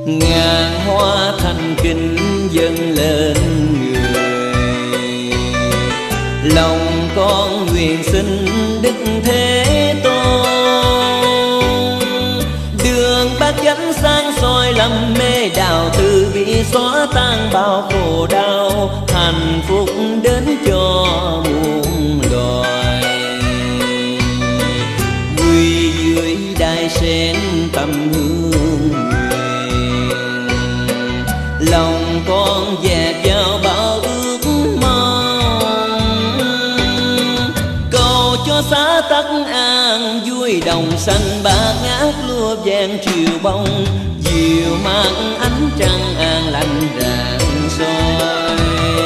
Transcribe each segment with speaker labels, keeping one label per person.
Speaker 1: ngàn hoa thành kính dâng lên người. Lòng con nguyện xin Đức Thế Tôn, đường bát chánh sáng soi lầm mê đạo, từ bi xóa tan bao khổ đau, hạnh phúc đến cho muôn loài. Quy dưới đài sen tâm hương nguyện, lòng con dạt vào bao ước mong, cầu cho xã Tắc An vui đồng xanh bát ngát lúa vàng triều bông, dịu mát ánh trăng an lành rạng soi.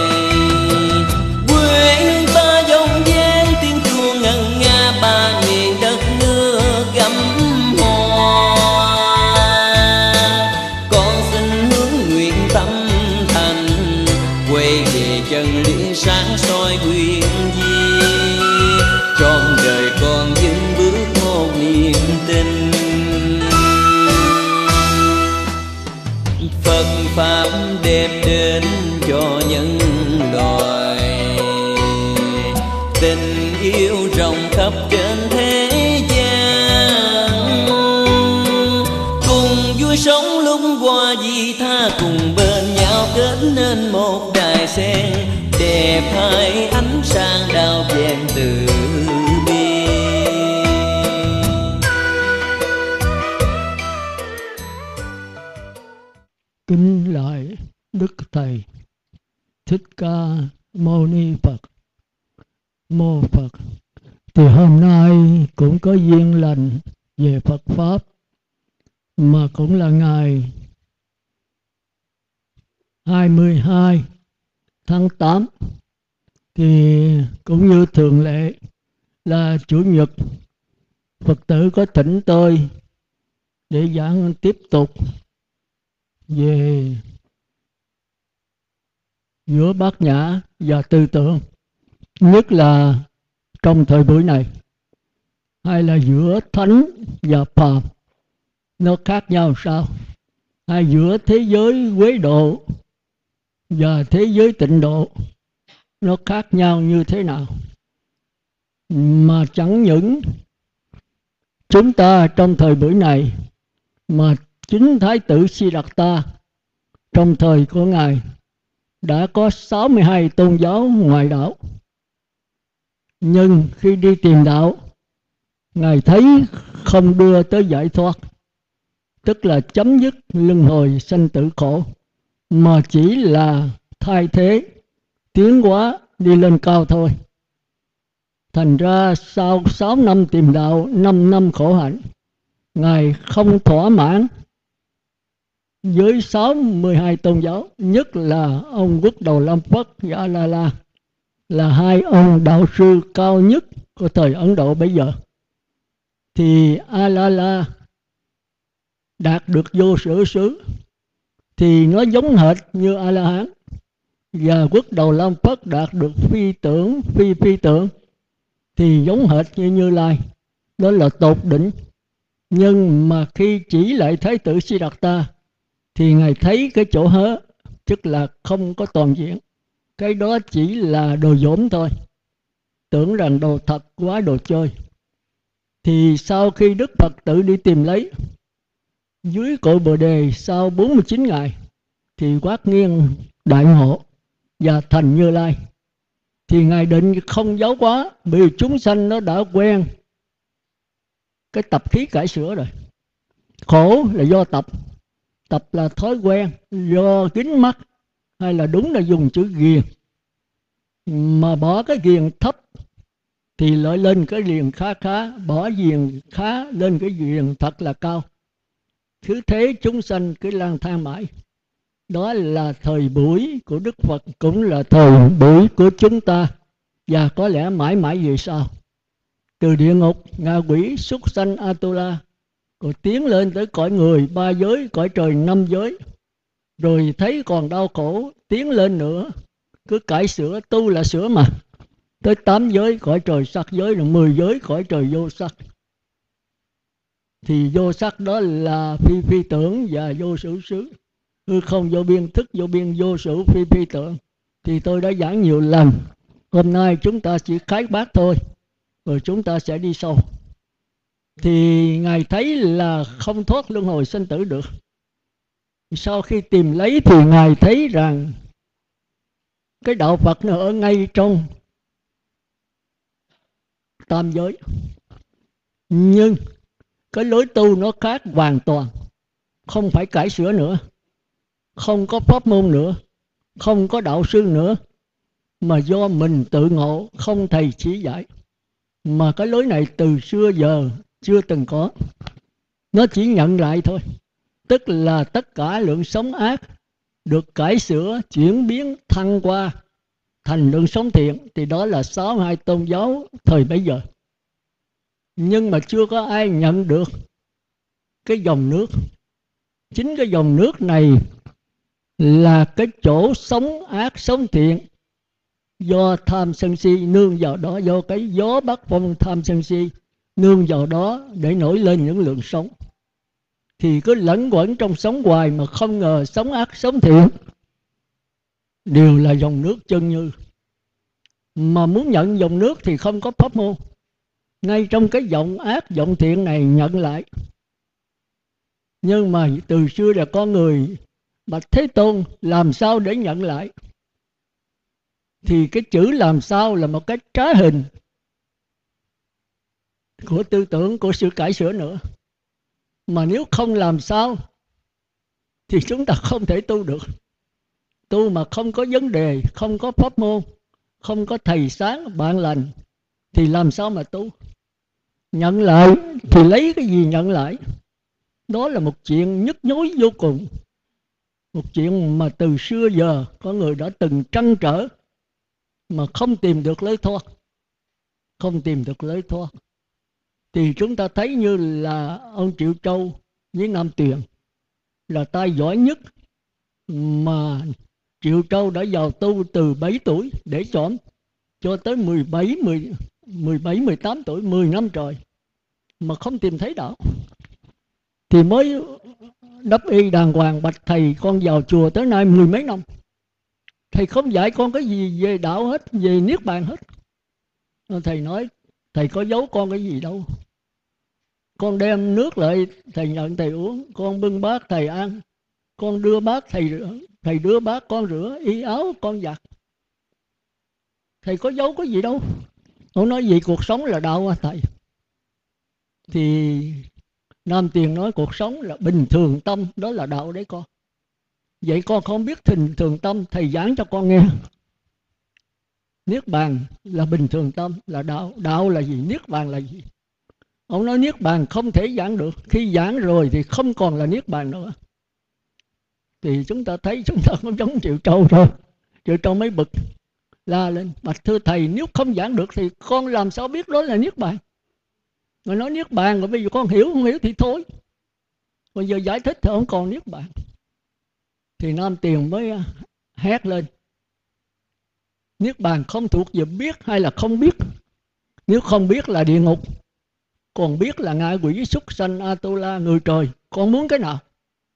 Speaker 1: Quê hương ta dòng dáng tiếng chuông ngân nga, ba miền đất nước gấm hoa. Con xin hướng nguyện tâm thành, quay về chân lý sáng soi quyền di, trọn đời con dừng bước một niềm tin. Phật pháp đem đến cho nhân loại, tình yêu rộng khắp trên thế gian. Cùng vui sống lúc qua di tha, cùng bên nhau kết nên một đài sen, đẹp hai ánh sáng đao vàng từ bi.
Speaker 2: Kính lại Đức Thầy Thích Ca Mâu Ni Phật. Mô Phật. Thì hôm nay cũng có duyên lành về Phật Pháp, mà cũng là ngày 22 tháng 8. Thì cũng như thường lệ là Chủ nhật, Phật tử có thỉnh tôi để giảng tiếp tục về giữa bát nhã và tư tưởng, nhất là trong thời buổi này, hay là giữa thánh và phàm, nó khác nhau sao, hay giữa thế giới quế độ và thế giới tịnh độ, nó khác nhau như thế nào. Mà chẳng những chúng ta trong thời buổi này, mà chính Thái tử Siddhartha trong thời của Ngài đã có 62 tôn giáo ngoại đạo. Nhưng khi đi tìm đạo, Ngài thấy không đưa tới giải thoát, tức là chấm dứt luân hồi sanh tử khổ, mà chỉ là thay thế, tiến hóa, đi lên cao thôi. Thành ra sau 6 năm tìm đạo, 5 năm khổ hạnh, Ngài không thỏa mãn với 62 tôn giáo, nhất là ông Quốc Đầu Lam Phất và A-la-la, là hai ông đạo sư cao nhất của thời Ấn Độ bây giờ. Thì A-la-la đạt được vô sở xứ thì nó giống hệt như A-la-hán, và Quốc Đầu Lam Phất đạt được phi tưởng, phi tưởng thì giống hệt như Như Lai, đó là tột đỉnh. Nhưng mà khi chỉ lại Thái tử Siddhartha thì Ngài thấy cái chỗ hớ, tức là không có toàn diện. Cái đó chỉ là đồ dỗm thôi, tưởng rằng đồ thật quá đồ chơi. Thì sau khi Đức Phật tự đi tìm lấy dưới cội Bồ Đề, sau 49 ngày thì quát nghiêng đại ngộ và thành Như Lai. Thì Ngài định không giấu quá, vì chúng sanh nó đã quen cái tập khí cải sửa rồi. Khổ là do tập là thói quen, do kính mắt, hay là đúng là dùng chữ ghiền. Mà bỏ cái ghiền thấp thì lại lên cái ghiền khá, bỏ ghiền khá lên cái ghiền thật là cao. Cứ thế chúng sanh cứ lang thang mãi. Đó là thời buổi của Đức Phật, cũng là thời buổi của chúng ta, và có lẽ mãi mãi về sau. Từ địa ngục, ngạ quỷ, súc sanh, Atula, rồi tiến lên tới cõi người, 3 giới, cõi trời 5 giới. Rồi thấy còn đau khổ, tiến lên nữa, cứ cải sửa, tu là sửa mà. Tới 8 giới, cõi trời sắc giới, rồi 10 giới, cõi trời vô sắc. Thì vô sắc đó là phi phi tưởng và vô sự xứ. Hư không vô biên, thức vô biên, vô sự phi phi tưởng. Thì tôi đã giảng nhiều lần. Hôm nay chúng ta chỉ khái quát thôi, rồi chúng ta sẽ đi sâu. Thì Ngài thấy là không thoát luân hồi sinh tử được. Sau khi tìm lấy thì Ngài thấy rằng cái đạo Phật nó ở ngay trong tam giới. Nhưng cái lối tu nó khác hoàn toàn. Không phải cải sửa nữa, không có pháp môn nữa, không có đạo sư nữa, mà do mình tự ngộ, không thầy chỉ dạy. Mà cái lối này từ xưa giờ chưa từng có. Nó chỉ nhận lại thôi. Tức là tất cả lượng sống ác được cải sửa, chuyển biến, thăng qua thành lượng sống thiện. Thì đó là 62 tôn giáo thời bấy giờ. Nhưng mà chưa có ai nhận được cái dòng nước. Chính cái dòng nước này là cái chỗ sống ác sống thiện, do tham sân si nương vào đó, do cái gió bắc phong tham sân si nương vào đó để nổi lên những lượng sống. Thì cứ lẫn quẩn trong sống hoài mà không ngờ sống ác sống thiện đều là dòng nước chân như. Mà muốn nhận dòng nước thì không có pháp môn. Ngay trong cái dòng ác dòng thiện này nhận lại. Nhưng mà từ xưa là con người bạch Thế Tôn làm sao để nhận lại? Thì cái chữ làm sao là một cái trá hình của tư tưởng, của sự cải sửa nữa. Mà nếu không làm sao thì chúng ta không thể tu được. Tu mà không có vấn đề, không có pháp môn, không có thầy sáng bạn lành thì làm sao mà tu? Nhận lại thì lấy cái gì nhận lại? Đó là một chuyện nhức nhối vô cùng. Một chuyện mà từ xưa giờ có người đã từng trăn trở mà không tìm được lối thoát. Không tìm được lối thoát. Thì chúng ta thấy như là ông Triệu Châu với Nam Tuyền là tay giỏi nhất. Mà Triệu Châu đã vào tu từ 7 tuổi để chọn cho tới 18 tuổi, 10 năm trời mà không tìm thấy đạo. Thì mới đắp y đàng hoàng bạch thầy, con vào chùa tới nay 10 mấy năm. Thầy không dạy con cái gì về đạo hết, về niết bàn hết. Thầy nói, thầy có giấu con cái gì đâu. Con đem nước lại thầy nhận thầy uống, con bưng bát thầy ăn, con đưa bát thầy rửa, thầy đưa bát con rửa, y áo con giặt. Thầy có giấu cái gì đâu. Ông nói gì cuộc sống là đạo à thầy. Thì Nam Tiền nói cuộc sống là bình thường tâm, đó là đạo đấy con. Vậy con không biết bình thường tâm, thầy giảng cho con nghe. Niết bàn là bình thường tâm, là đạo. Đạo là gì? Niết bàn là gì? Ông nói niết bàn không thể giảng được. Khi giảng rồi thì không còn là niết bàn nữa. Thì chúng ta thấy chúng ta không giống Triệu Châu thôi. Triệu Châu mới bực la lên, bạch thưa thầy, nếu không giảng được thì con làm sao biết đó là niết bàn? Rồi nói niết bàn rồi bây giờ con hiểu không hiểu thì thôi. Bây giờ giải thích thì không còn niết bàn. Thì Nam Tiền mới hét lên, niết bàn không thuộc về biết hay là không biết. Nếu không biết là địa ngục, còn biết là ngạ quỷ, súc sanh, Atula, người trời. Con muốn cái nào?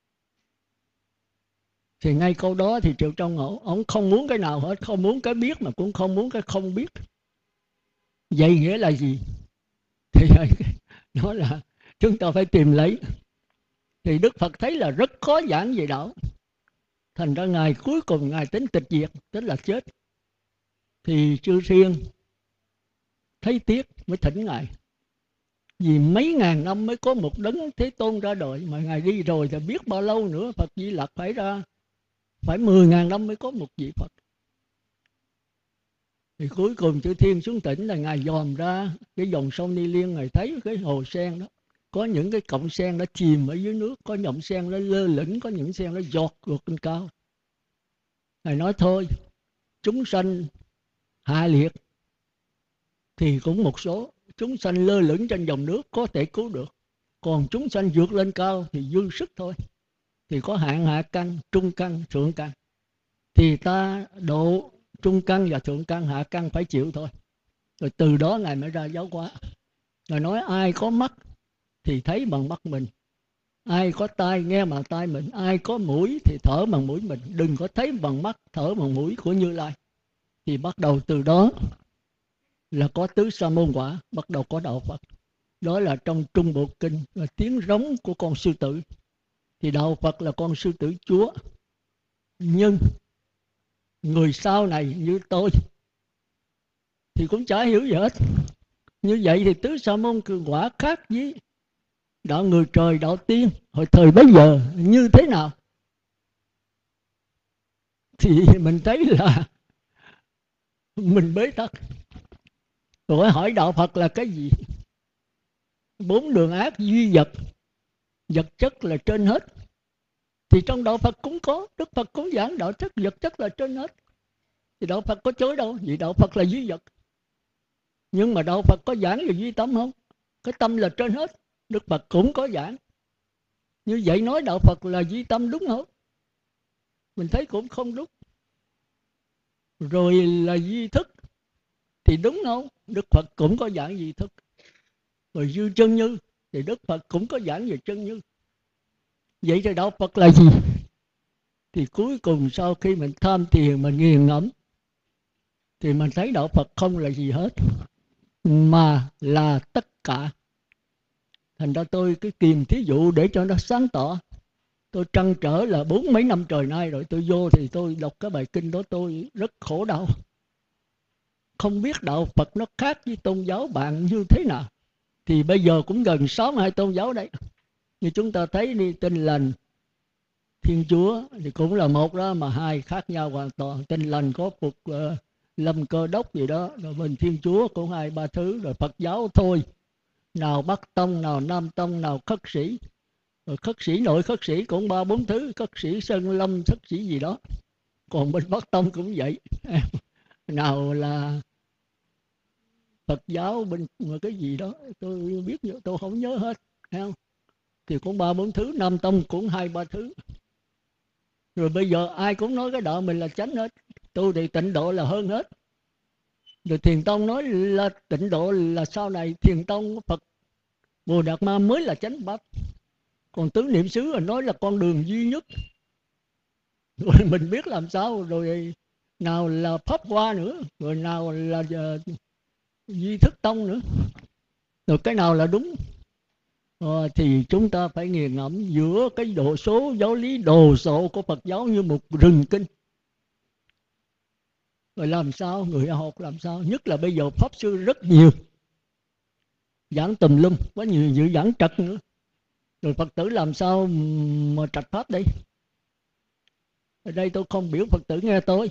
Speaker 2: Thì ngay câu đó thì Triệu Châu ngộ, ông không muốn cái nào hết, không muốn cái biết mà cũng không muốn cái không biết. Vậy nghĩa là gì? Thì đó là chúng ta phải tìm lấy. Thì Đức Phật thấy là rất khó giảng về đạo. Thành ra Ngài cuối cùng Ngài tính tịch diệt, tức là chết. Thì Chư Thiên thấy tiếc mới thỉnh Ngài. Vì mấy ngàn năm mới có một đấng Thế Tôn ra đời, mà Ngài đi rồi thì biết bao lâu nữa Phật Di Lặc phải ra. Phải 10.000 năm mới có một vị Phật. Thì cuối cùng Chư Thiên xuống tỉnh là Ngài dòm ra cái dòng sông Ni Liên, Ngài thấy cái hồ sen đó. Có những cái cọng sen nó chìm ở dưới nước, có những sen nó lơ lửng, có những sen nó giọt vượt lên cao. Ngài nói thôi, chúng sanh hạ liệt thì cũng một số, chúng sanh lơ lửng trên dòng nước có thể cứu được. Còn chúng sanh vượt lên cao thì dư sức thôi. Thì có hạng hạ căn, trung căn, thượng căn. Thì ta độ trung căn và thượng căn, hạ căn phải chịu thôi. Rồi từ đó Ngài mới ra giáo hóa. Ngài nói ai có mắt thì thấy bằng mắt mình. Ai có tai nghe bằng tai mình, ai có mũi thì thở bằng mũi mình. Đừng có thấy bằng mắt, thở bằng mũi của Như Lai. Thì bắt đầu từ đó là có tứ sa môn quả, bắt đầu có đạo Phật. Đó là trong Trung Bộ Kinh là tiếng rống của con sư tử. Thì đạo Phật là con sư tử Chúa. Nhưng người sau này như tôi thì cũng chả hiểu gì hết. Như vậy thì tứ sa môn quả khác với đạo người trời, đạo tiên hồi thời bấy giờ như thế nào? Thì mình thấy là mình bế tắc. Rồi hỏi đạo Phật là cái gì? Bốn đường ác duy vật, vật chất là trên hết. Thì trong đạo Phật cũng có, Đức Phật cũng giảng đạo chất, vật chất là trên hết. Thì đạo Phật có chối đâu, vì đạo Phật là duy vật. Nhưng mà đạo Phật có giảng về duy tâm không? Cái tâm là trên hết, Đức Phật cũng có giảng. Như vậy nói đạo Phật là duy tâm đúng không? Mình thấy cũng không đúng. Rồi là duy thức thì đúng không? Đức Phật cũng có giảng duy thức. Rồi dư chân như thì Đức Phật cũng có giảng về chân như. Vậy thì đạo Phật là gì? Thì cuối cùng sau khi mình tham thiền, mình nghiền ngẫm, thì mình thấy đạo Phật không là gì hết, mà là tất cả. Thành ra tôi cứ kìm thí dụ để cho nó sáng tỏ. Tôi trăn trở là 40 mấy năm trời nay rồi, tôi vô thì tôi đọc cái bài kinh đó, tôi rất khổ đau. Không biết đạo Phật nó khác với tôn giáo bạn như thế nào. Thì bây giờ cũng gần 62 tôn giáo đấy. Như chúng ta thấy đi, Tin Lành, Thiên Chúa thì cũng là một đó, mà hai khác nhau hoàn toàn. Tin Lành có Phục Lâm Cơ Đốc gì đó, rồi bên Thiên Chúa cũng hai ba thứ. Rồi Phật giáo thôi, nào Bắc Tông, nào Nam Tông, nào Khất Sĩ. Rồi Khất Sĩ nội Khất Sĩ cũng ba bốn thứ, Khất Sĩ Sơn Lâm, Khất Sĩ gì đó. Còn bên Bắc Tông cũng vậy. Nào là Phật giáo bên cái gì đó tôi biết, tôi không nhớ hết, thấy không? Thì cũng ba bốn thứ. Nam Tông cũng hai ba thứ. Rồi bây giờ ai cũng nói cái đạo mình là chánh hết. Tôi thì Tịnh Độ là hơn hết. Rồi Thiền Tông nói là Tịnh Độ là sau này, Thiền Tông Phật Bồ Đạt Ma mới là chánh pháp. Còn Tứ Niệm xứ là nói là con đường duy nhất. Rồi mình biết làm sao? Rồi nào là Pháp Hoa nữa, rồi nào là Duy Thức Tông nữa, rồi cái nào là đúng? Thì chúng ta phải nghiền ngẫm giữa cái độ số giáo lý đồ sộ của Phật giáo như một rừng kinh. Rồi làm sao người học làm sao? Nhất là bây giờ pháp sư rất nhiều, giảng tùm lum, có nhiều dự giảng trật nữa. Rồi Phật tử làm sao mà trạch pháp đây? Ở đây tôi không biểu Phật tử nghe tôi,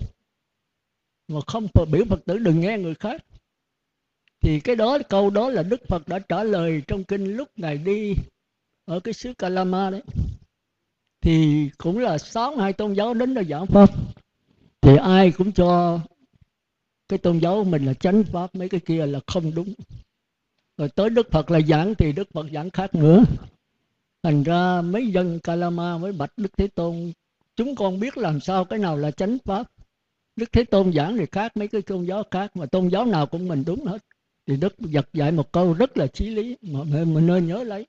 Speaker 2: mà không biểu Phật tử đừng nghe người khác. Thì cái đó, câu đó là Đức Phật đã trả lời trong kinh lúc Ngài đi ở cái xứ Kalama đấy. Thì cũng là 62 tôn giáo đến đó giảng pháp. Thì ai cũng cho cái tôn giáo của mình là chánh pháp, mấy cái kia là không đúng. Rồi tới Đức Phật là giảng thì Đức Phật giảng khác nữa. Thành ra mấy dân Kalama mới bạch Đức Thế Tôn: chúng con biết làm sao cái nào là chánh pháp. Đức Thế Tôn giảng thì khác mấy cái tôn giáo khác, mà tôn giáo nào cũng mình đúng hết. Thì Đức Phật dạy một câu rất là chí lý mà mình nên nhớ lấy: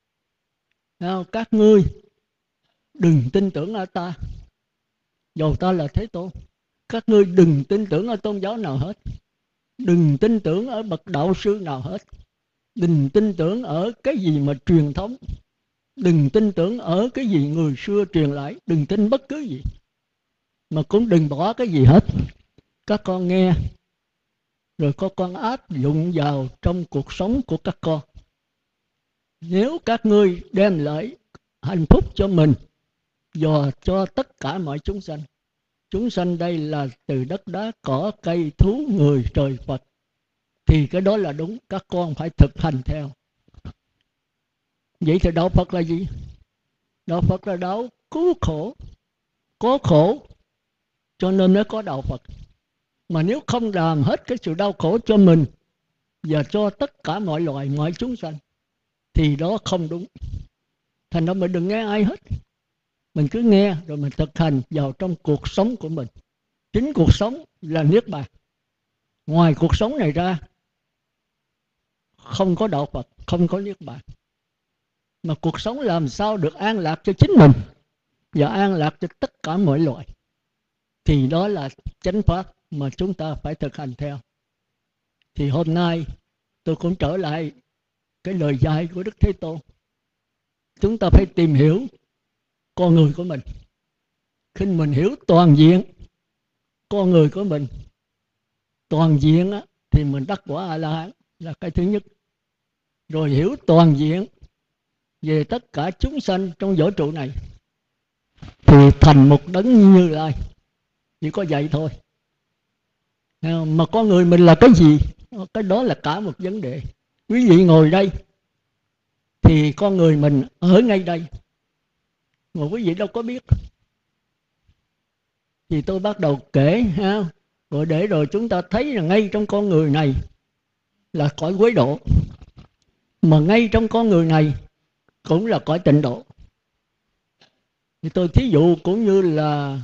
Speaker 2: các ngươi đừng tin tưởng ở ta, dầu ta là Thế Tôn. Các ngươi đừng tin tưởng ở tôn giáo nào hết, đừng tin tưởng ở bậc đạo sư nào hết, đừng tin tưởng ở cái gì mà truyền thống, đừng tin tưởng ở cái gì người xưa truyền lại, đừng tin bất cứ gì, mà cũng đừng bỏ cái gì hết. Các con nghe rồi các con áp dụng vào trong cuộc sống của các con. Nếu các ngươi đem lại hạnh phúc cho mình và cho tất cả mọi chúng sanh, chúng sanh đây là từ đất đá cỏ cây thú người trời Phật, thì cái đó là đúng, các con phải thực hành theo. Vậy thì đạo Phật là gì? Đạo Phật là đạo cứu khổ. Có khổ cho nên mới có đạo Phật. Mà nếu không làm hết cái sự đau khổ cho mình và cho tất cả mọi loài, mọi chúng sanh, thì đó không đúng. Thành ra mình đừng nghe ai hết. Mình cứ nghe rồi mình thực hành vào trong cuộc sống của mình. Chính cuộc sống là Niết Bàn. Ngoài cuộc sống này ra không có đạo Phật, không có Niết Bàn. mà cuộc sống làm sao được an lạc cho chính mình và an lạc cho tất cả mọi loài, thì đó là chánh pháp mà chúng ta phải thực hành theo. Thì hôm nay tôi cũng trở lại cái lời dạy của Đức Thế Tôn. Chúng ta phải tìm hiểu con người của mình. Khi mình hiểu toàn diện con người của mình, toàn diện á, thì mình đắc quả A-la-hán là cái thứ nhất. Rồi hiểu toàn diện về tất cả chúng sanh trong vũ trụ này thì thành một đấng Như Lai. Chỉ có vậy thôi. Mà con người mình là cái gì? Cái đó là cả một vấn đề. Quý vị ngồi đây thì con người mình ở ngay đây, mà quý vị đâu có biết. Thì tôi bắt đầu kể ha, rồi để rồi chúng ta thấy là ngay trong con người này là cõi quế độ, mà ngay trong con người này cũng là cõi tịnh độ. Thì tôi thí dụ cũng như là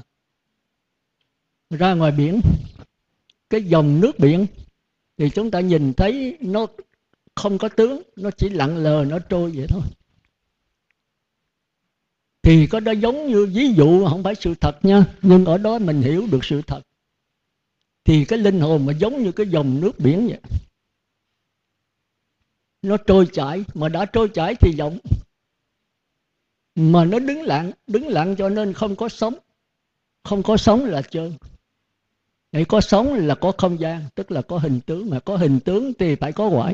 Speaker 2: ra ngoài biển, cái dòng nước biển thì chúng ta nhìn thấy nó không có tướng, nó chỉ lặng lờ, nó trôi vậy thôi. Thì có đó giống như ví dụ, không phải sự thật nha, nhưng ở đó mình hiểu được sự thật. Thì cái linh hồn mà giống như cái dòng nước biển vậy, nó trôi chảy, mà đã trôi chảy thì vọng. Mà nó đứng lặng cho nên không có sống. Không có sống là trơn. Để có sống là có không gian, tức là có hình tướng. Mà có hình tướng thì phải có ngoại.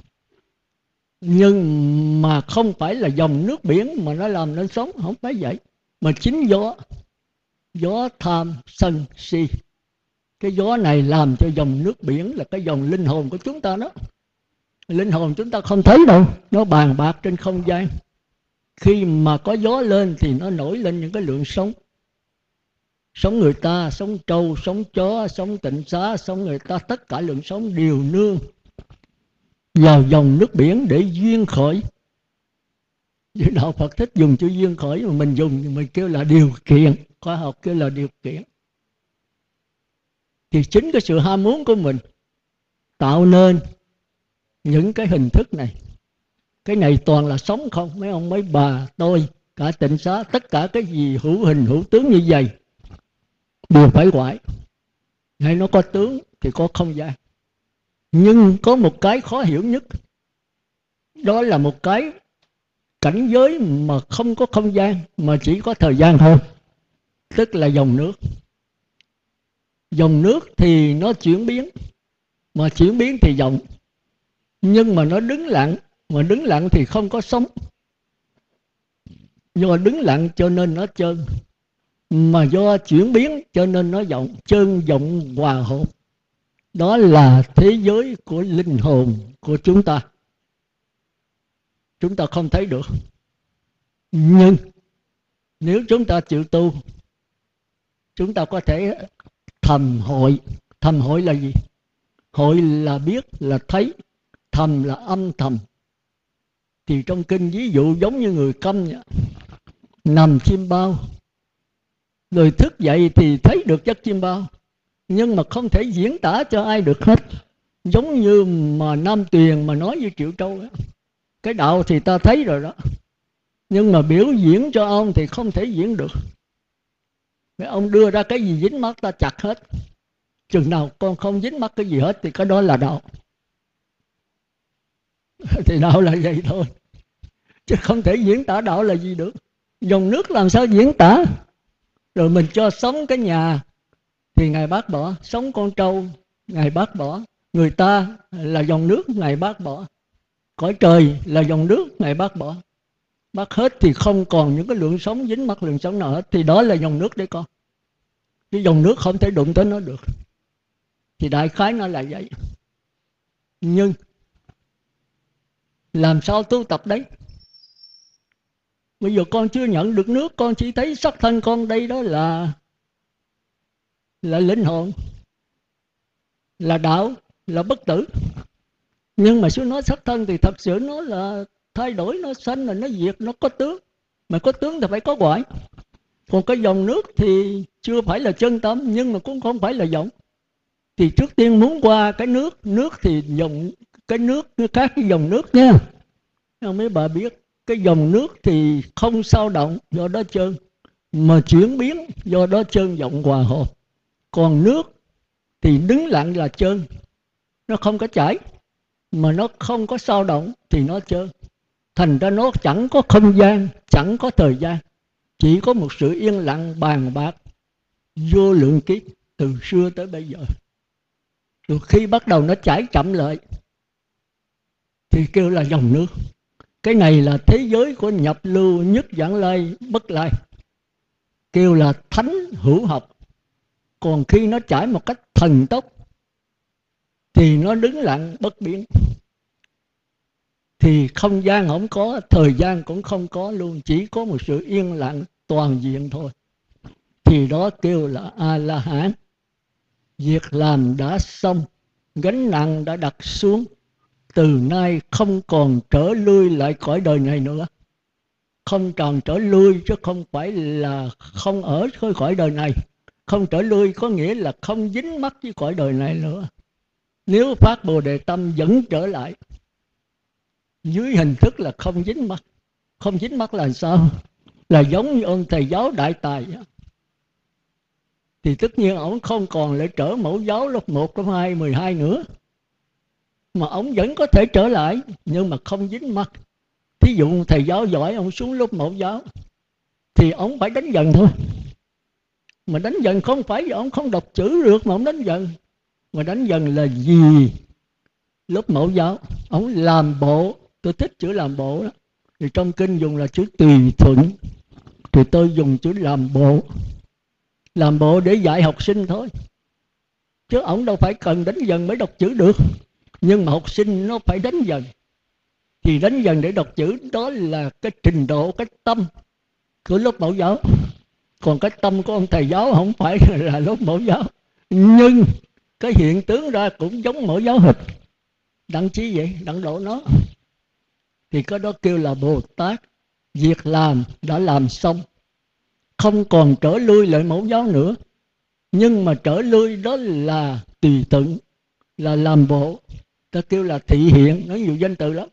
Speaker 2: Nhưng mà không phải là dòng nước biển mà nó làm nên sống, không phải vậy. Mà chính gió tham sân si, cái gió này làm cho dòng nước biển là cái dòng linh hồn của chúng ta đó. Linh hồn chúng ta không thấy đâu, nó bàn bạc trên không gian. Khi mà có gió lên thì nó nổi lên những cái lượng sống. Sống người ta, sống trâu, sống chó, sống tịnh xá, sống người ta, tất cả lượng sống đều nương vào dòng nước biển để duyên khởi. Vì đạo Phật thích dùng chữ duyên khởi, mà mình dùng mình kêu là điều kiện, khoa học kêu là điều kiện. Thì chính cái sự ham muốn của mình tạo nên những cái hình thức này. Cái này toàn là sống không, mấy ông mấy bà tôi, cả tịnh xá, tất cả cái gì hữu hình hữu tướng như vậy đều phải ngoại. Hay nó có tướng thì có không gian. Nhưng có một cái khó hiểu nhất, đó là một cái cảnh giới mà không có không gian, mà chỉ có thời gian thôi. Tức là dòng nước. Dòng nước thì nó chuyển biến, mà chuyển biến thì dòng. Nhưng mà nó đứng lặng, mà đứng lặng thì không có sống. Do đứng lặng cho nên nó trơn, mà do chuyển biến cho nên nó vọng. Trơn vọng hòa hợp. Đó là thế giới của linh hồn của chúng ta. Chúng ta không thấy được. Nhưng nếu chúng ta chịu tu, chúng ta có thể thầm hội. Thầm hội là gì? Hội là biết, là thấy. Thầm là âm thầm. Thì trong kinh ví dụ giống như người câm vậy. Nằm chim bao, rồi thức dậy thì thấy được giấc chim bao, nhưng mà không thể diễn tả cho ai được hết. Giống như mà Nam Tuyền mà nói với Triệu Trâu đó. Cái đạo thì ta thấy rồi đó, nhưng mà biểu diễn cho ông thì không thể diễn được. Mấy ông đưa ra cái gì dính mắt ta chặt hết. Chừng nào con không dính mắt cái gì hết thì cái đó là đạo. Thì đạo là vậy thôi, chứ không thể diễn tả đạo là gì được. Dòng nước làm sao diễn tả? Rồi mình cho sống cái nhà thì Ngài bác bỏ. Sống con trâu Ngài bác bỏ. Người ta là dòng nước, Ngài bác bỏ. Cõi trời là dòng nước, Ngài bác bỏ. Bác hết thì không còn những cái lượng sống dính mắc lượng sống nào hết. Thì đó là dòng nước đấy con. Cái dòng nước không thể đụng tới nó được. Thì đại khái nó là vậy. Nhưng làm sao tu tập đấy? Bây giờ con chưa nhận được nước, con chỉ thấy sắc thân con đây đó là linh hồn, là đạo, là bất tử. Nhưng mà nếu nói sắc thân thì thật sự nó là thay đổi, nó sanh rồi nó diệt, nó có tướng. Mà có tướng thì phải có ngoại. Còn cái dòng nước thì chưa phải là chân tâm, nhưng mà cũng không phải là dòng. Thì trước tiên muốn qua cái nước thì dòng, cái nước khác với dòng nước nha. Mấy bà biết Cái dòng nước thì không sao động, do đó trơn, mà chuyển biến, do đó trơn vọng hòa hợp. Còn nước thì đứng lặng là trơn, nó không có chảy, mà nó không có sao động thì nó trơn. Thành ra nó chẳng có không gian, chẳng có thời gian, chỉ có một sự yên lặng bàn bạc vô lượng kiếp từ xưa tới bây giờ. Rồi khi bắt đầu nó chảy chậm lại thì kêu là dòng nước. Cái này là thế giới của nhập lưu nhất vãng lai bất lai, kêu là thánh hữu học. Còn khi nó chảy một cách thần tốc thì nó đứng lặng bất biến, thì không gian không có, thời gian cũng không có luôn, chỉ có một sự yên lặng toàn diện thôi. Thì đó kêu là A-la-hán. Việc làm đã xong, gánh nặng đã đặt xuống, từ nay không còn trở lui lại cõi đời này nữa. Không còn trở lui chứ không phải là không ở cõi đời này. Không trở lui có nghĩa là không dính mắc với cõi đời này nữa. Nếu phát Bồ Đề tâm vẫn trở lại dưới hình thức là không dính mắc. Không dính mắc là sao? Là giống như ông thầy giáo Đại Tài, thì tất nhiên ông không còn lại trở mẫu giáo lớp 1, lớp 2, 12 nữa, mà ông vẫn có thể trở lại, nhưng mà không dính mắc. Thí dụ thầy giáo giỏi, ông xuống lớp mẫu giáo thì ông phải đánh dần thôi. Mà đánh dần không phải vì ông không đọc chữ được mà ông đánh dần. Mà đánh dần là vì lớp mẫu giáo ông làm bộ. Tôi thích chữ làm bộ đó. Thì trong kinh dùng là chữ tùy thuận, thì tôi dùng chữ làm bộ. Làm bộ để dạy học sinh thôi, chứ ông đâu phải cần đánh dần mới đọc chữ được. Nhưng mà học sinh nó phải đánh dần. Thì đánh dần để đọc chữ, đó là cái trình độ, cái tâm của lớp mẫu giáo. Còn cái tâm của ông thầy giáo không phải là lớp mẫu giáo, nhưng cái hiện tướng ra cũng giống mẫu giáo hịch. Đặng chí vậy? Đặng độ nó. Thì cái đó kêu là Bồ Tát. Việc làm đã làm xong, không còn trở lui lại mẫu giáo nữa. Nhưng mà trở lui đó là tùy thuận, là làm bộ. Ta kêu là thị hiện, nói nhiều danh từ lắm.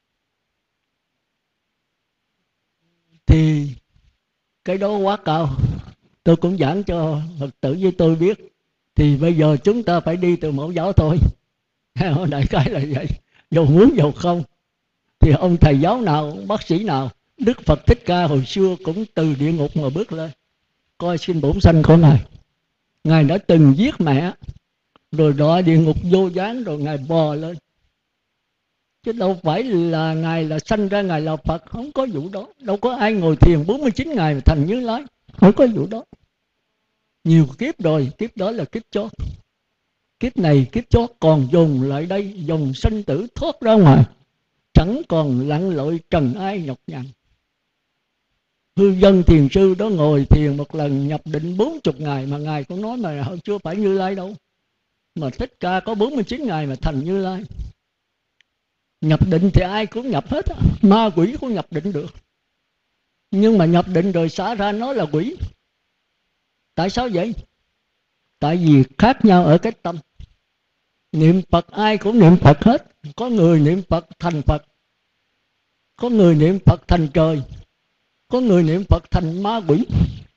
Speaker 2: Thì cái đó quá cao, tôi cũng giảng cho Phật tử với tôi biết. Thì bây giờ chúng ta phải đi từ mẫu giáo thôi. Đại khái là vậy. Dù muốn dù không, thì ông thầy giáo nào, ông bác sĩ nào, Đức Phật Thích Ca hồi xưa cũng từ địa ngục mà bước lên, coi xin bổn sanh của Ngài. Ngài đã từng giết mẹ, rồi đọa địa ngục vô gián, rồi Ngài bò lên. Chứ đâu phải là Ngài là sanh ra Ngài là Phật, không có vụ đó. Đâu có ai ngồi thiền 49 ngày mà thành Như Lai, không có vụ đó. Nhiều kiếp rồi, kiếp đó là kiếp chót. Kiếp này kiếp chót còn dồn lại đây, dòng sanh tử thoát ra ngoài, chẳng còn lặn lội trần ai nhọc nhằn. Hư dân thiền sư đó ngồi thiền một lần nhập định 40 ngày, mà Ngài cũng nói mà chưa phải Như Lai đâu. Mà Thích Ca có 49 ngày mà thành Như Lai. Nhập định thì ai cũng nhập hết á. Ma quỷ cũng nhập định được. Nhưng mà nhập định rồi xả ra nó là quỷ. Tại sao vậy? Tại vì khác nhau ở cái tâm. Niệm Phật ai cũng niệm Phật hết. Có người niệm Phật thành Phật, có người niệm Phật thành trời, có người niệm Phật thành ma quỷ.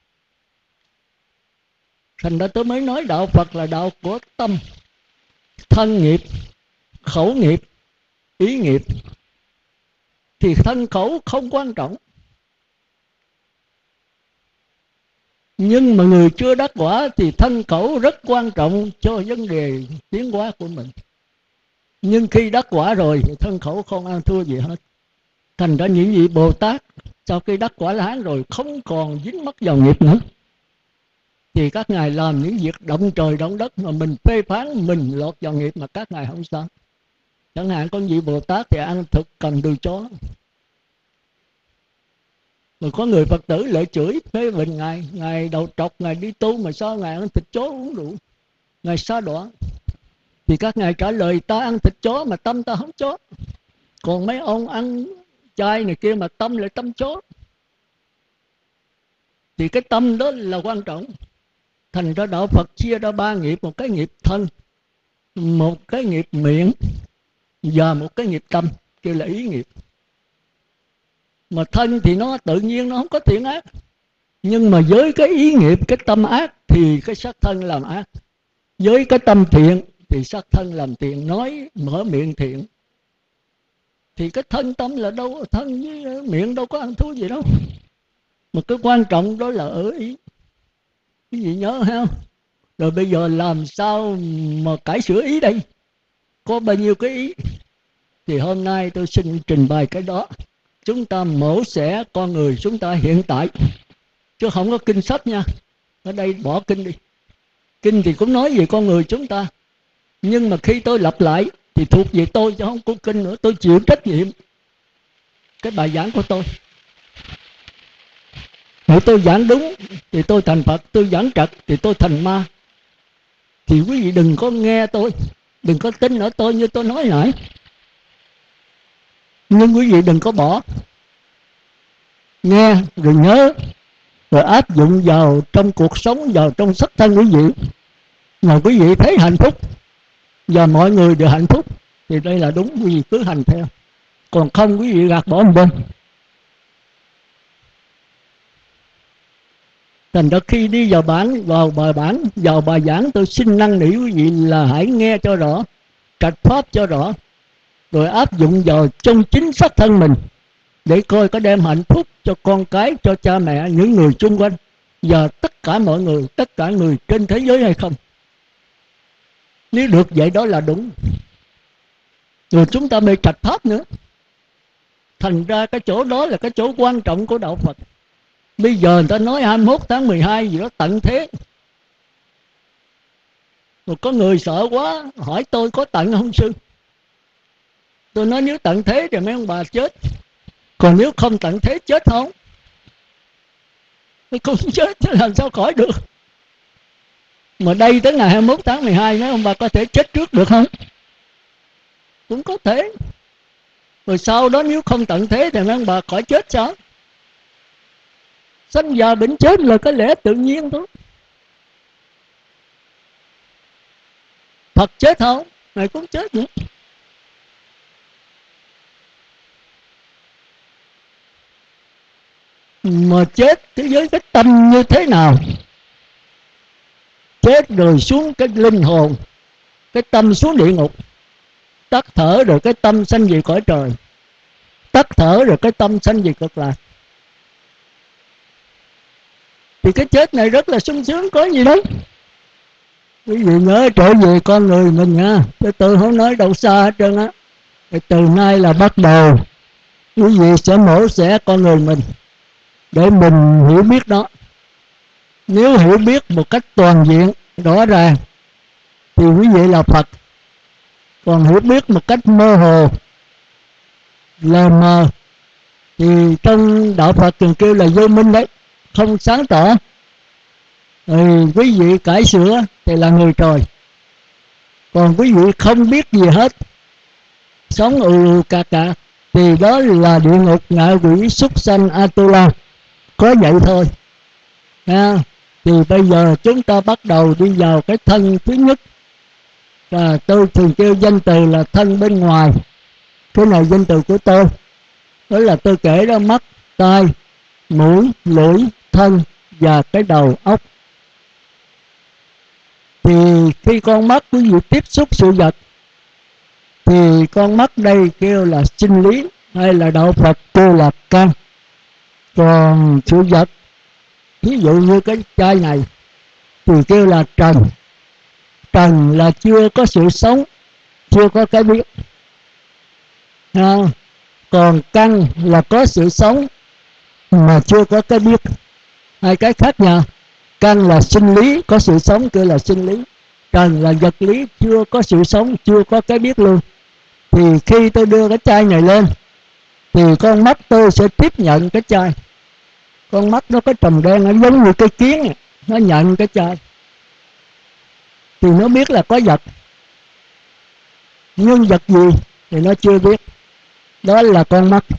Speaker 2: Thành ra tôi mới nói đạo Phật là đạo của tâm. Thân nghiệp, khẩu nghiệp, ý nghiệp. Thì thân khẩu không quan trọng, nhưng mà người chưa đắc quả thì thân khẩu rất quan trọng cho vấn đề tiến hóa của mình. Nhưng khi đắc quả rồi thì thân khẩu không ăn thua gì hết. Thành ra những vị Bồ Tát sau khi đắc quả La Hán rồi không còn dính mắc vào nghiệp nữa. Thì các ngài làm những việc động trời động đất mà mình phê phán mình lọt vào nghiệp mà các ngài không sao. Chẳng hạn con vị Bồ Tát thì ăn thực cần đùi chó. Rồi có người Phật tử lại chửi phê bình ngài, ngài đầu trọc, ngài đi tu mà sao ngài ăn thịt chó uống rượu, ngài sa đọa. Thì các ngài trả lời ta ăn thịt chó mà tâm ta không chó. Còn mấy ông ăn chay này kia mà tâm lại tâm chó. Thì cái tâm đó là quan trọng. Thành ra đạo Phật chia ra 3 nghiệp, một cái nghiệp thân, một cái nghiệp miệng và một cái nghiệp tâm, kêu là ý nghiệp. Mà thân thì nó tự nhiên nó không có thiện ác, nhưng mà với cái ý nghiệp, cái tâm ác thì cái sắc thân làm ác. Với cái tâm thiện thì sắc thân làm thiện, nói mở miệng thiện. Thì cái thân tâm là đâu, thân với miệng đâu có ăn thua gì đâu. Mà cái quan trọng đó là ở ý. Cái gì nhớ không? Rồi bây giờ làm sao mà cải sửa ý đây? Có bao nhiêu cái ý? Thì hôm nay tôi xin trình bày cái đó. Chúng ta mổ xẻ con người chúng ta hiện tại, chứ không có kinh sách nha. Ở đây bỏ kinh đi. Kinh thì cũng nói về con người chúng ta, nhưng mà khi tôi lặp lại thì thuộc về tôi chứ không có kinh nữa. Tôi chịu trách nhiệm cái bài giảng của tôi. Nếu tôi giảng đúng thì tôi thành Phật, tôi giảng trật thì tôi thành ma. Thì quý vị đừng có nghe tôi, đừng có tin ở tôi như tôi nói nãy. Nhưng quý vị đừng có bỏ. Nghe rồi nhớ, rồi áp dụng vào trong cuộc sống, vào trong sắc thân quý vị. Mà quý vị thấy hạnh phúc và mọi người đều hạnh phúc thì đây là đúng, quý vị cứ hành theo. Còn không quý vị gạt bỏ một bên. Thành ra khi đi vào vào bài giảng, tôi xin năn nỉ quý vị là hãy nghe cho rõ, trạch pháp cho rõ, rồi áp dụng vào trong chính xác thân mình, để coi có đem hạnh phúc cho con cái, cho cha mẹ, những người xung quanh và tất cả mọi người, tất cả người trên thế giới hay không. Nếu được vậy đó là đúng. Rồi chúng ta mới trạch pháp nữa. Thành ra cái chỗ đó là cái chỗ quan trọng của đạo Phật. Bây giờ người ta nói 21 tháng 12 gì đó tận thế. Rồi có người sợ quá hỏi tôi có tận không sư? Tôi nói nếu tận thế thì mấy ông bà chết. Còn nếu không tận thế chết không? Tôi không chết chứ làm sao khỏi được. Mà đây tới ngày 21 tháng 12 mấy ông bà có thể chết trước được không? Cũng có thể. Rồi sau đó nếu không tận thế thì mấy ông bà khỏi chết sao? Sanh già bệnh chết là cái lẽ tự nhiên thôi. Phật chết không? Ngài cũng chết nữa. Mà chết với cái tâm như thế nào? Chết rồi xuống cái linh hồn, cái tâm xuống địa ngục. Tắt thở rồi cái tâm sanh về cõi trời. Tắt thở rồi cái tâm sanh về cực lạc. Thì cái chết này rất là sung sướng, có gì đâu. Quý vị nhớ trở về con người mình nha. Chứ tôi không nói đâu xa hết trơn á. Từ nay là bắt đầu quý vị sẽ mổ xẻ con người mình để mình hiểu biết đó. Nếu hiểu biết một cách toàn diện, rõ ràng thì quý vị là Phật. Còn hiểu biết một cách mơ hồ, lờ mờ thì trong đạo Phật thường kêu là vô minh đấy, không sáng tỏ. Quý vị cải sửa thì là người trời. Còn quý vị không biết gì hết, sống cà thì đó là địa ngục, ngạ quỷ, súc sanh, Atula. Có vậy thôi nha. Thì bây giờ chúng ta bắt đầu đi vào cái thân thứ nhất. Và tôi thường kêu danh từ là thân bên ngoài. Cái này danh từ của tôi. Đó là tôi kể đó: mắt, tai, mũi, lưỡi, thân và cái đầu óc. Thì khi con mắt quý vị tiếp xúc sự vật thì con mắt đây kêu là sinh lý, hay là đạo Phật kêu là căn. Còn sự vật, ví dụ như cái chai này thì kêu là trần. Trần là chưa có sự sống, chưa có cái biết. Còn căn là có sự sống mà chưa có cái biết. Hai cái khác nhau. Căn là sinh lý, có sự sống kêu là sinh lý. Trần là vật lý, chưa có sự sống, chưa có cái biết luôn. Thì khi tôi đưa cái chai này lên thì con mắt tôi sẽ tiếp nhận cái chai. Con mắt nó có tròng đen, nó giống như cây kiến, nó nhận cái chai thì nó biết là có vật. Nhưng vật gì thì nó chưa biết. Đó là con mắt.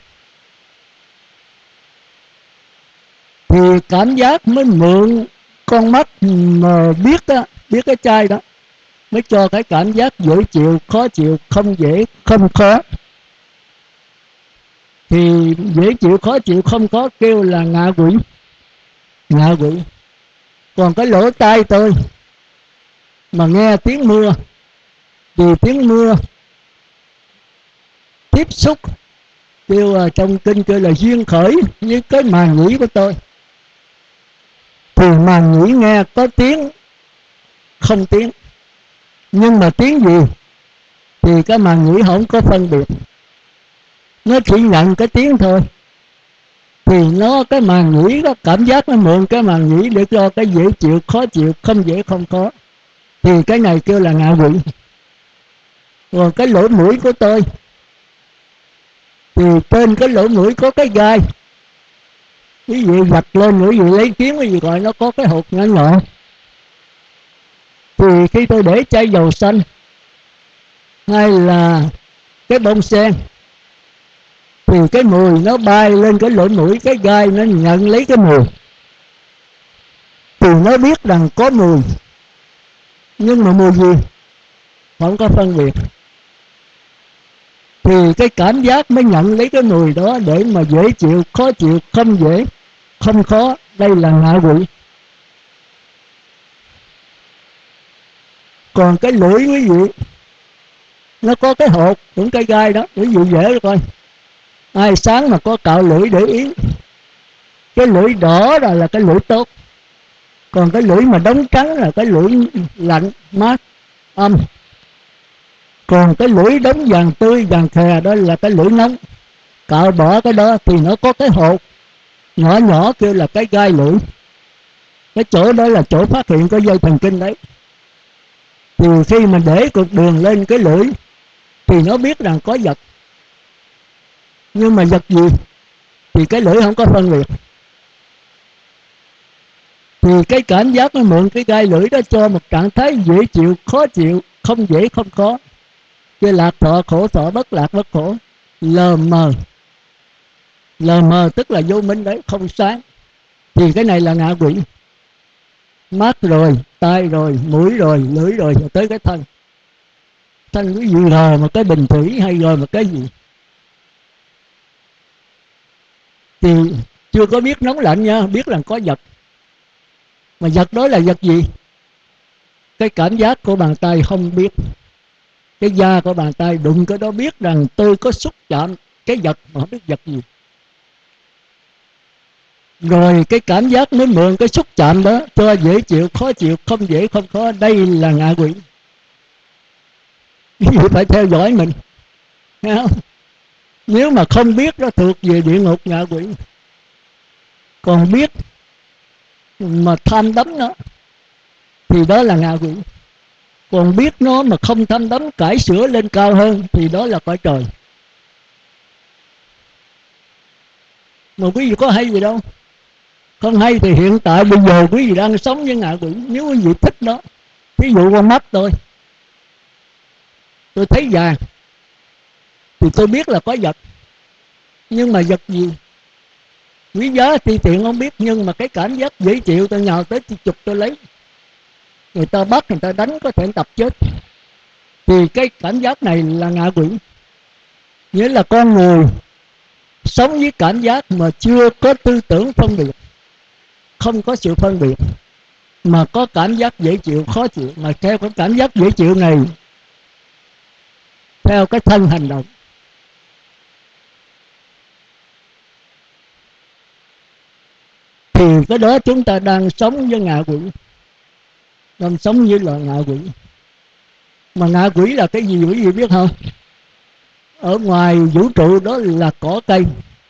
Speaker 2: Thì cảm giác mới mượn con mắt mà biết đó, biết cái chai đó, mới cho cái cảm giác dễ chịu, khó chịu, không dễ, không khó. thì dễ chịu khó chịu không có, kêu là ngạ quỷ. Ngạ quỷ. Còn cái lỗ tai tôi mà nghe tiếng mưa, thì tiếng mưa tiếp xúc, kêu trong kinh kêu là duyên khởi với cái màng nhĩ của tôi, thì màng nhĩ nghe có tiếng không tiếng, nhưng mà tiếng gì thì cái màng nhĩ không có phân biệt, nó chỉ nhận cái tiếng thôi. Thì nó cái màng nhĩ có cảm giác, nó mượn cái màng nhĩ để cho cái dễ chịu khó chịu, không dễ không có, thì cái này kêu là ngạ quỷ. Còn cái lỗ mũi của tôi thì trên cái lỗ mũi có cái gai, quý vị vạch lên, quý vị lấy kiếm, quý vị gọi nó có cái hột nhỏ nhỏ. Thì khi tôi để chai dầu xanh hay là cái bông sen, thì cái mùi nó bay lên cái lỗ mũi, cái gai nó nhận lấy cái mùi, thì nó biết rằng có mùi, nhưng mà mùi gì không có phân biệt. Thì cái cảm giác mới nhận lấy cái mùi đó để mà dễ chịu khó chịu, không dễ không khó. Đây là ngạ quỷ. Còn cái lưỡi quý vị, nó có cái hột cũng cây gai đó, quý vị dễ rồi coi. Ai sáng mà có cạo lưỡi để ý, cái lưỡi đỏ là cái lưỡi tốt, còn cái lưỡi mà đóng trắng là cái lưỡi lạnh mát âm, còn cái lưỡi đóng vàng tươi vàng khè đó là cái lưỡi nóng. Cạo bỏ cái đó thì nó có cái hột nhỏ nhỏ kêu là cái gai lưỡi. Cái chỗ đó là chỗ phát hiện có dây thần kinh đấy. Thì khi mình để cục đường lên cái lưỡi thì nó biết rằng có vật, nhưng mà vật gì thì cái lưỡi không có phân biệt. Thì cái cảm giác nó mượn cái gai lưỡi đó cho một trạng thái dễ chịu khó chịu, không dễ không có, cái lạc thọ khổ thọ, bất lạc bất khổ, lờ mờ. Lờ mờ tức là vô minh đấy, không sáng. Thì cái này là ngạ quỷ. Mắt rồi, tai rồi, mũi rồi, lưỡi rồi tới cái thân. Thân cái gì rồi mà cái bình thủy hay rồi mà cái gì thì chưa có biết nóng lạnh nha, biết là có vật. Mà vật đó là vật gì? Cái cảm giác của bàn tay không biết, cái da của bàn tay đụng cái đó biết rằng tôi có xúc chạm cái vật mà không biết vật gì. Rồi cái cảm giác mới mượn cái xúc chạm đó cho dễ chịu khó chịu, không dễ không khó. Đây là ngạ quỷ. Vì phải theo dõi mình, thấy không? Nếu mà không biết nó thuộc về địa ngục ngạ quỷ. Còn biết mà tham đắm nó thì đó là ngạ quỷ. Còn biết nó mà không tham đắm, cải sửa lên cao hơn thì đó là cõi trời. Mà quý vị có hay gì đâu. Không hay thì hiện tại bây giờ quý vị đang sống với ngạ quỷ. Nếu quý vị thích nó, ví dụ con mắt tôi thấy vàng thì tôi biết là có vật, nhưng mà vật gì quý giá ti tiện không biết. Nhưng mà cái cảm giác dễ chịu, tôi nhào tới tôi chụp tôi lấy, người ta bắt người ta đánh có thể tập chết, thì cái cảm giác này là ngạ quỷ. Nghĩa là con người sống với cảm giác mà chưa có tư tưởng phân biệt, không có sự phân biệt, mà có cảm giác dễ chịu khó chịu, mà theo cái cảm giác dễ chịu này theo cái thân hành động. Thì cái đó chúng ta đang sống với ngạ quỷ, đang sống với loại ngạ quỷ. Mà ngạ quỷ là cái gì quý vị biết không? Ở ngoài vũ trụ đó là cỏ cây,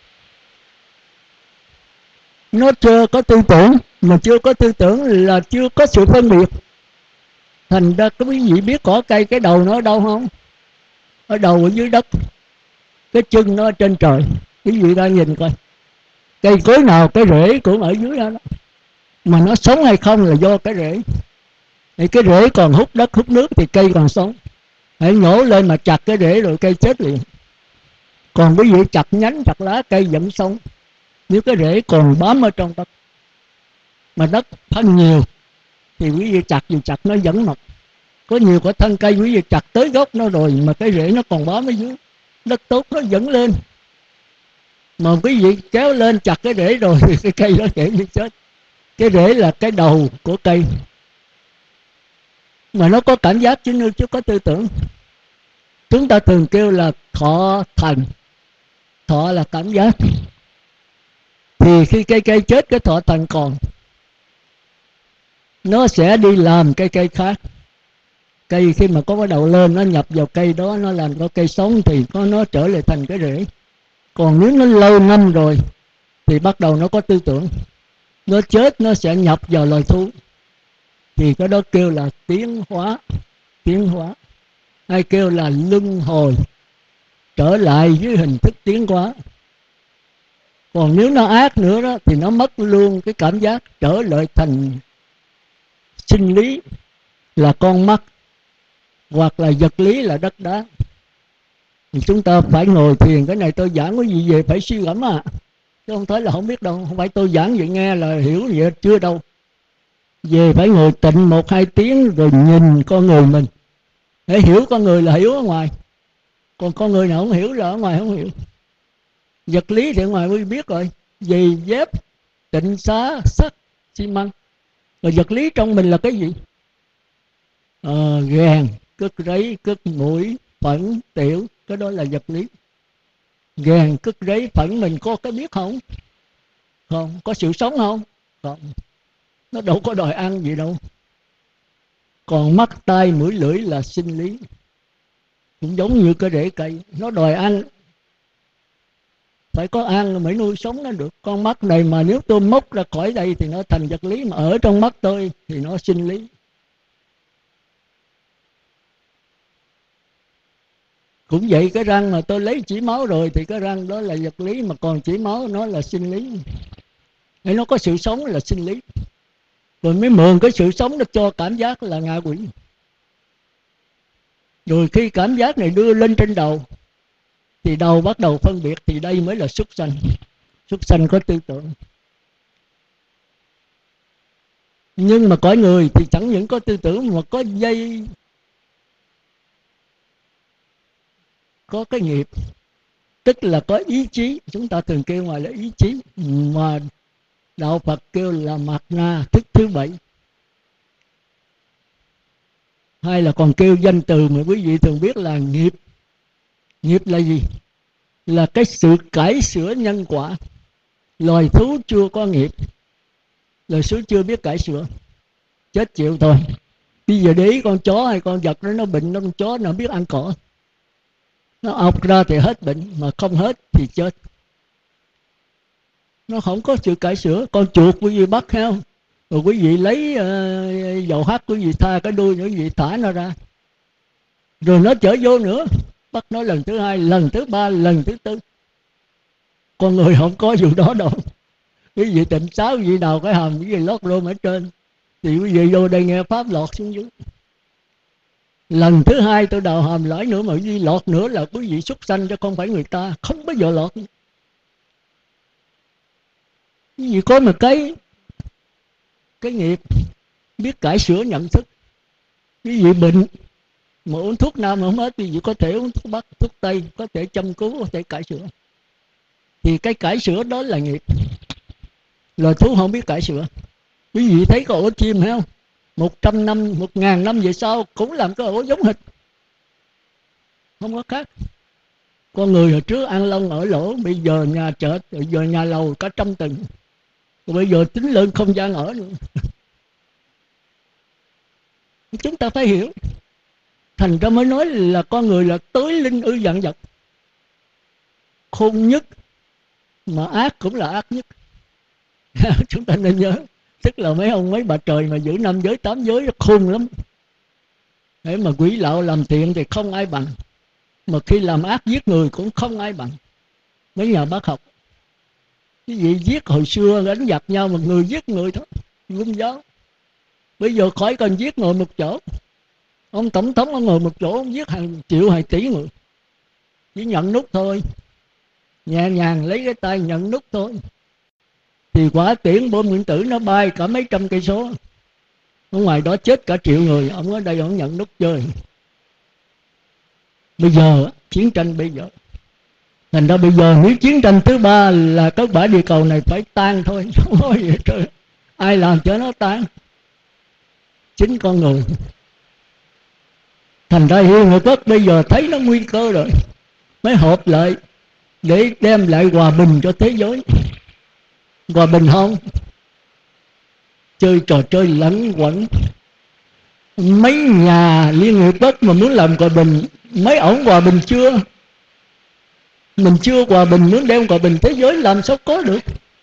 Speaker 2: nó chưa có tư tưởng, mà chưa có tư tưởng là chưa có sự phân biệt. Thành ra các quý vị biết cỏ cây cái đầu nó ở đâu không? Ở đầu ở dưới đất, cái chân nó ở trên trời. Quý vị ra nhìn coi, cây cối nào cái rễ cũng ở dưới đó, mà nó sống hay không là do cái rễ. Thì cái rễ còn hút đất hút nước thì cây còn sống. Hãy nhổ lên mà chặt cái rễ rồi cây chết liền. Còn quý vị chặt nhánh chặt lá cây vẫn sống, nếu cái rễ còn bám ở trong đất. Mà đất thân nhiều thì quý vị chặt gì chặt nó vẫn mọc. Có nhiều cái thân cây quý vị chặt tới gốc nó rồi mà cái rễ nó còn bám ở dưới, đất tốt nó vẫn lên. Mà quý vị kéo lên chặt cái rễ rồi thì cái cây đó dễ như chết. Cái rễ là cái đầu của cây, mà nó có cảm giác chứ có tư tưởng. Chúng ta thường kêu là thọ thần. Thọ là cảm giác. Thì khi cây chết, cái thọ thần còn, nó sẽ đi làm cây khác. Cây khi mà có cái đầu lên, nó nhập vào cây đó, nó làm cho cây sống thì nó trở lại thành cái rễ. Còn nếu nó lâu năm rồi thì bắt đầu nó có tư tưởng. Nó chết nó sẽ nhập vào loài thú, thì cái đó kêu là tiến hóa. Tiến hóa hay kêu là luân hồi, trở lại dưới hình thức tiến hóa. Còn nếu nó ác nữa đó thì nó mất luôn cái cảm giác, trở lại thành sinh lý là con mắt, hoặc là vật lý là đất đá. Thì chúng ta phải ngồi thiền. Cái này tôi giảng cái gì về phải suy gẫm à, chứ không thấy là không biết đâu. Không phải tôi giảng vậy nghe là hiểu vậy chưa đâu. Về phải ngồi tịnh 1-2 tiếng rồi nhìn con người mình, để hiểu con người là hiểu ở ngoài. Còn con người nào không hiểu là ở ngoài không hiểu. Vật lý thì ở ngoài mới biết rồi, giày dép, tịnh xá, sắt, xi măng. Rồi vật lý trong mình là cái gì? Gàn, cứt rấy, cứt mũi, phẫn, tiểu. Cái đó là vật lý. Gàn, cứt rấy, phẫn mình có cái biết không? Không. Có sự sống không? Không. Nó đâu có đòi ăn gì đâu. Còn mắt, tai, mũi, lưỡi là sinh lý, cũng giống như cái rễ cây. Nó đòi ăn, phải có ăn mới nuôi sống nó được. Con mắt này mà nếu tôi móc ra khỏi đây thì nó thành vật lý, mà ở trong mắt tôi thì nó sinh lý. Cũng vậy, cái răng mà tôi lấy chỉ máu rồi thì cái răng đó là vật lý, mà còn chỉ máu nó là sinh lý. Để nó có sự sống là sinh lý. Rồi mới mượn cái sự sống nó cho cảm giác là ngạ quỷ. Rồi khi cảm giác này đưa lên trên đầu thì đầu bắt đầu phân biệt, thì đây mới là súc sanh. Súc sanh có tư tưởng. Nhưng mà cõi người thì chẳng những có tư tưởng mà có dây, có cái nghiệp, tức là có ý chí. Chúng ta thường kêu ngoài là ý chí, mà đạo Phật kêu là mạt na, thức thứ 7. Hay là còn kêu danh từ mà quý vị thường biết là nghiệp. Nghiệp là gì? Là cái sự cải sửa nhân quả. Loài thú chưa có nghiệp, loài thú chưa biết cải sửa, chết chịu thôi. Bây giờ để ý con chó hay con vật đó, nó bệnh, con chó nó biết ăn cỏ, nó ọc ra thì hết bệnh, mà không hết thì chết. Nó không có sự cải sửa. Con chuột quý vị bắt không, rồi quý vị lấy dầu hắc, quý vị tha cái đuôi nữa, quý vị thả nó ra, rồi nó trở vô nữa, bắt nó lần thứ 2, lần thứ 3, lần thứ 4. Con người không có vụ đó đâu. Quý vị tịnh xá, quý vị nào cái hàm, quý vị lót rôm ở trên, thì quý vị vô đây nghe pháp lọt xuống dưới. Lần thứ 2 tôi đào hàm lõi nữa mà quý vị lọt nữa là quý vị súc sanh, chứ không phải người ta. Không bao giờ lọt. Quý vị có một cái nghiệp biết cải sửa nhận thức. Quý vị bệnh mà uống thuốc nam mà không hết, quý vị có thể uống thuốc bắc, thuốc tây, có thể chăm cứu, có thể cải sửa. Thì cái cải sửa đó là nghiệp. Loài thú không biết cải sửa. Quý vị thấy có ổ chim hay không? 100 năm, 1000 năm về sau cũng làm cái ổ giống hệt, không có khác. Con người hồi trước ăn lông ở lỗ, bây giờ nhà chợ, bây giờ nhà lầu cả 100 tầng, rồi bây giờ tính lên không gian ở nữa. Chúng ta phải hiểu. Thành ra mới nói là con người là tối linh ư vạn vật, khôn nhất mà ác cũng là ác nhất. Chúng ta nên nhớ. Tức là mấy ông mấy bà trời mà giữ 5 giới 8 giới nó khôn lắm. Để mà quỷ lạo làm thiện thì không ai bằng, mà khi làm ác giết người cũng không ai bằng. Mấy nhà bác học, cái gì giết hồi xưa đánh giặc nhau, một người giết người thôi, Quân giáo. Bây giờ khỏi cần giết ngồi một chỗ. Ông tổng thống ông ngồi một chỗ, ông giết hàng triệu hàng tỷ người, chỉ nhận nút thôi, nhẹ nhàng lấy cái tay nhận nút thôi. Thì quả tiễn bom nguyên tử nó bay cả mấy trăm cây số, ở ngoài đó chết cả triệu người, ông ở đây ông nhận nút chơi. Bây giờ chiến tranh bây giờ Thành ra bây giờ nếu chiến tranh thứ ba là các bãi địa cầu này phải tan thôi. Không nói gì trời. Ai làm cho nó tan? Chính con người. Thành ra Liên Hợp Quốc bây giờ thấy nó nguy cơ rồi, mới họp lại để đem lại hòa bình cho thế giới. Hòa bình không? Chơi trò chơi lẫn quẩn. Mấy nhà Liên Hiệp Quốc mà muốn làm hòa bình, mấy ổng hòa bình chưa? Mình chưa hòa bình, muốn đem hòa bình thế giới làm sao có được?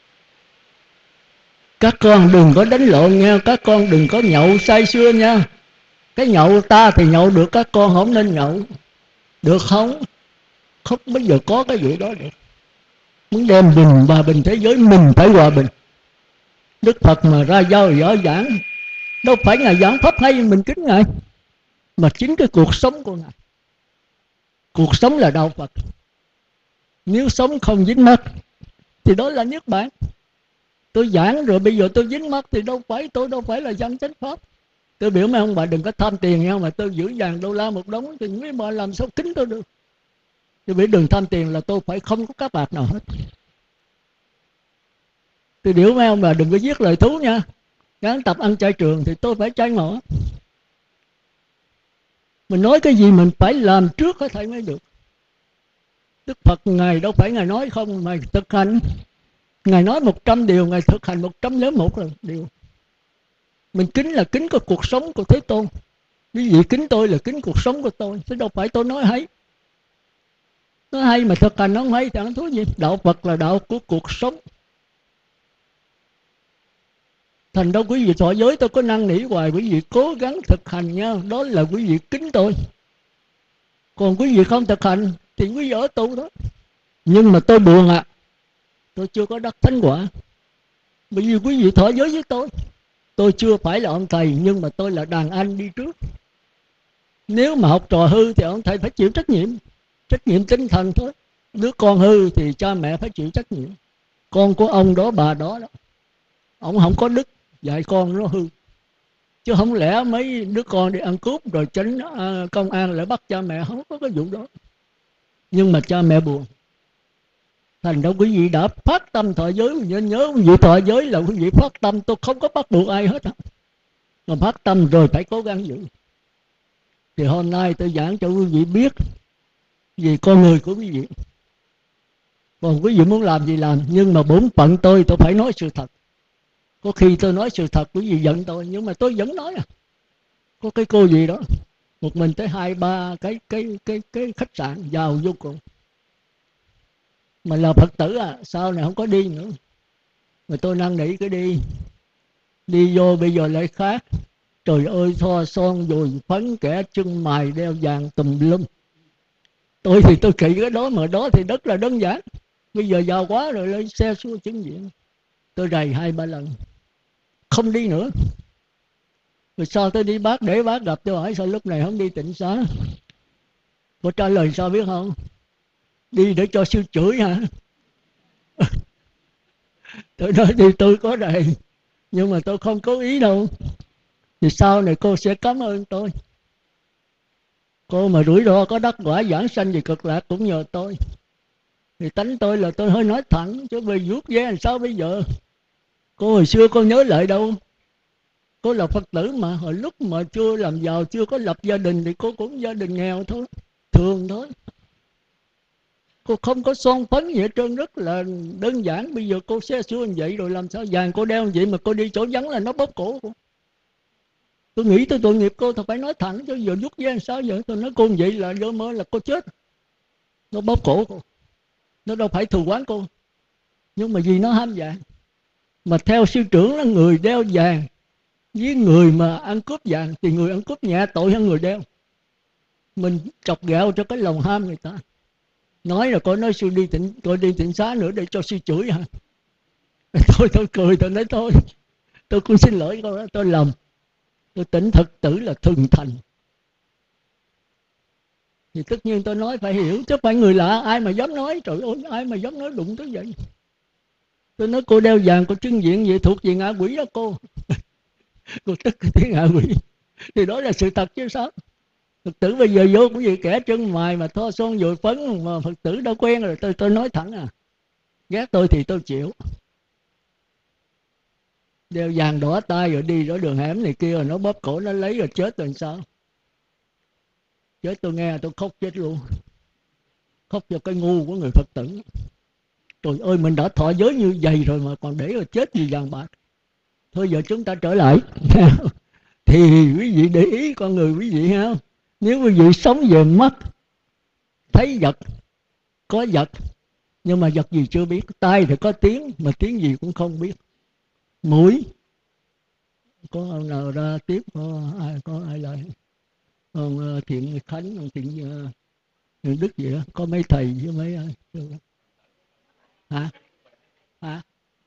Speaker 2: Các con đừng có đánh lộn nha, các con đừng có nhậu say sưa nha. Cái nhậu ta thì nhậu được, các con không nên nhậu. Được không? Không bao giờ có cái vụ đó được. Muốn đem hòa bình thế giới, mình phải hòa bình. Đức Phật mà ra giáo giảng, đâu phải Ngài giảng pháp hay mình kính Ngài, mà chính cái cuộc sống của Ngài. Cuộc sống là đạo Phật. Nếu sống không dính mắc thì đó là Niết Bàn. Tôi giảng rồi bây giờ tôi dính mắc thì tôi đâu phải là dân chánh pháp. Tôi biểu mấy ông bà đừng có tham tiền nhau, mà tôi giữ vàng đô la một đống thì mấy bà làm sao kính tôi được. Tôi biểu đừng tham tiền là tôi phải không có các bạc nào hết. Tôi biểu mấy ông bà đừng có giết lời thú nha. Gắn tập ăn chay trường thì tôi phải chay mỏ. Mình nói cái gì mình phải làm trước có thể mới được. Đức Phật Ngài đâu phải Ngài nói không, mà thực hành. Ngài nói 100 điều, Ngài thực hành 101 là điều. Mình kính là kính cái cuộc sống của Thế Tôn. Quý vị kính tôi là kính cuộc sống của tôi, chứ đâu phải tôi nói hay. Nói hay mà thực hành nó không hay thì ăn thú gì. Đạo Phật là đạo của cuộc sống. Thành đâu quý vị thọ giới tôi có năn nỉ hoài, quý vị cố gắng thực hành nha, đó là quý vị kính tôi. Còn quý vị không thực hành thì quý vị ở tù đó. Nhưng mà tôi buồn ạ, tôi chưa có đắc thánh quả. Bởi vì quý vị thọ giới với tôi chưa phải là ông thầy, nhưng mà tôi là đàn anh đi trước. Nếu mà học trò hư thì ông thầy phải chịu trách nhiệm tinh thần thôi. Đứa con hư thì cha mẹ phải chịu trách nhiệm. Con của ông đó bà đó đó, ông không có đức dạy con nó hư. Chứ không lẽ mấy đứa con đi ăn cướp rồi tránh công an lại bắt cha mẹ, không có cái vụ đó. Nhưng mà cha mẹ buồn. Thành ra quý vị đã phát tâm thọ giới, nhớ quý vị thọ giới là quý vị phát tâm, tôi không có bắt buộc ai hết. Mà phát tâm rồi phải cố gắng giữ. Thì hôm nay tôi giảng cho quý vị biết về con người của quý vị. Còn quý vị muốn làm gì làm, nhưng mà bổn phận tôi phải nói sự thật. Có khi tôi nói sự thật quý vị giận tôi, nhưng mà tôi vẫn nói. Có cái cô gì đó một mình tới 2-3 cái khách sạn giàu vô cùng, mà là Phật tử sau này không có đi nữa. Mà tôi năn nỉ cái đi vô bây giờ lại khác. Trời ơi, thoa son dùi phấn, kẻ chân mày đeo vàng tùm lum. Tôi thì tôi kỵ cái đó, mà đó thì rất là đơn giản. Bây giờ giàu quá rồi lên xe xua chứng diện. Tôi rầy 2-3 lần không đi nữa. Rồi sao tôi đi bác, để bác gặp tôi hỏi sao lúc này không đi tịnh xá. Có trả lời sao biết không? Đi để cho sư chửi hả? Tôi nói thì tôi có rầy, nhưng mà tôi không cố ý đâu. Thì sau này cô sẽ cảm ơn tôi. Cô mà rủi ro có đắc quả giảng sanh gì cực lạc cũng nhờ tôi. Thì tánh tôi là tôi hơi nói thẳng, chứ về vuốt ve làm sao bây giờ. Cô hồi xưa cô nhớ lại đâu, cô là Phật tử mà, hồi lúc mà chưa làm giàu, chưa có lập gia đình thì cô cũng gia đình nghèo thôi, thường thôi. Cô không có son phấn gì hết trơn, rất là đơn giản. Bây giờ cô xe xua như vậy rồi làm sao vàng cô đeo như vậy mà cô đi chỗ vắng là nó bóp cổ cô. Tôi nghĩ tôi tội nghiệp cô, tôi phải nói thẳng, chứ giờ vuốt ve làm sao giờ. Tôi nói cô như vậy là vô mơ là cô chết. Nó bóp cổ cô, nó đâu phải thù oán cô, nhưng mà vì nó ham vàng. Mà theo sư trưởng là người đeo vàng với người mà ăn cướp vàng thì người ăn cướp nhẹ tội hơn người đeo. Mình chọc ghẹo cho cái lòng ham người ta. Nói là cô nói sư đi tịnh xá nữa để cho sư chửi hả? Tôi cười, tôi nói thôi, tôi cũng xin lỗi cô đó, tôi lầm. Tôi tỉnh Phật tử là thuần thành. Thì tất nhiên tôi nói phải hiểu, chứ phải người lạ ai mà dám nói. Trời ơi, ai mà dám nói đụng tới vậy. Tôi nói cô đeo vàng, cô trưng diện vậy thuộc về ngạ quỷ đó cô. Cô tức cái tiếng ngạ quỷ. Thì đó là sự thật chứ sao. Phật tử bây giờ vô cũng vậy, kẻ chân mày mà thoa son dội phấn, mà Phật tử đã quen rồi. Tôi nói thẳng à, ghét tôi thì tôi chịu. Đeo vàng đỏ tay rồi đi ở đường hẻm này kia, rồi nó bóp cổ nó lấy rồi chết rồi sao? Chết tôi nghe tôi khóc chết luôn. Khóc cho cái ngu của người Phật tử. Trời ơi, mình đã thọ giới như vậy rồi mà còn để rồi chết gì vàng bạc. Thôi giờ chúng ta trở lại. Thì quý vị để ý con người quý vị ha. Nếu quý vị sống về mắt, thấy vật, có vật, nhưng mà vật gì chưa biết. Tai thì có tiếng, mà tiếng gì cũng không biết. Mũi, có ông nào ra tiếp, có ai lại? Ông Thiện Khánh, ông Thiện Đức gì đó, có mấy thầy với mấy hả? Hả?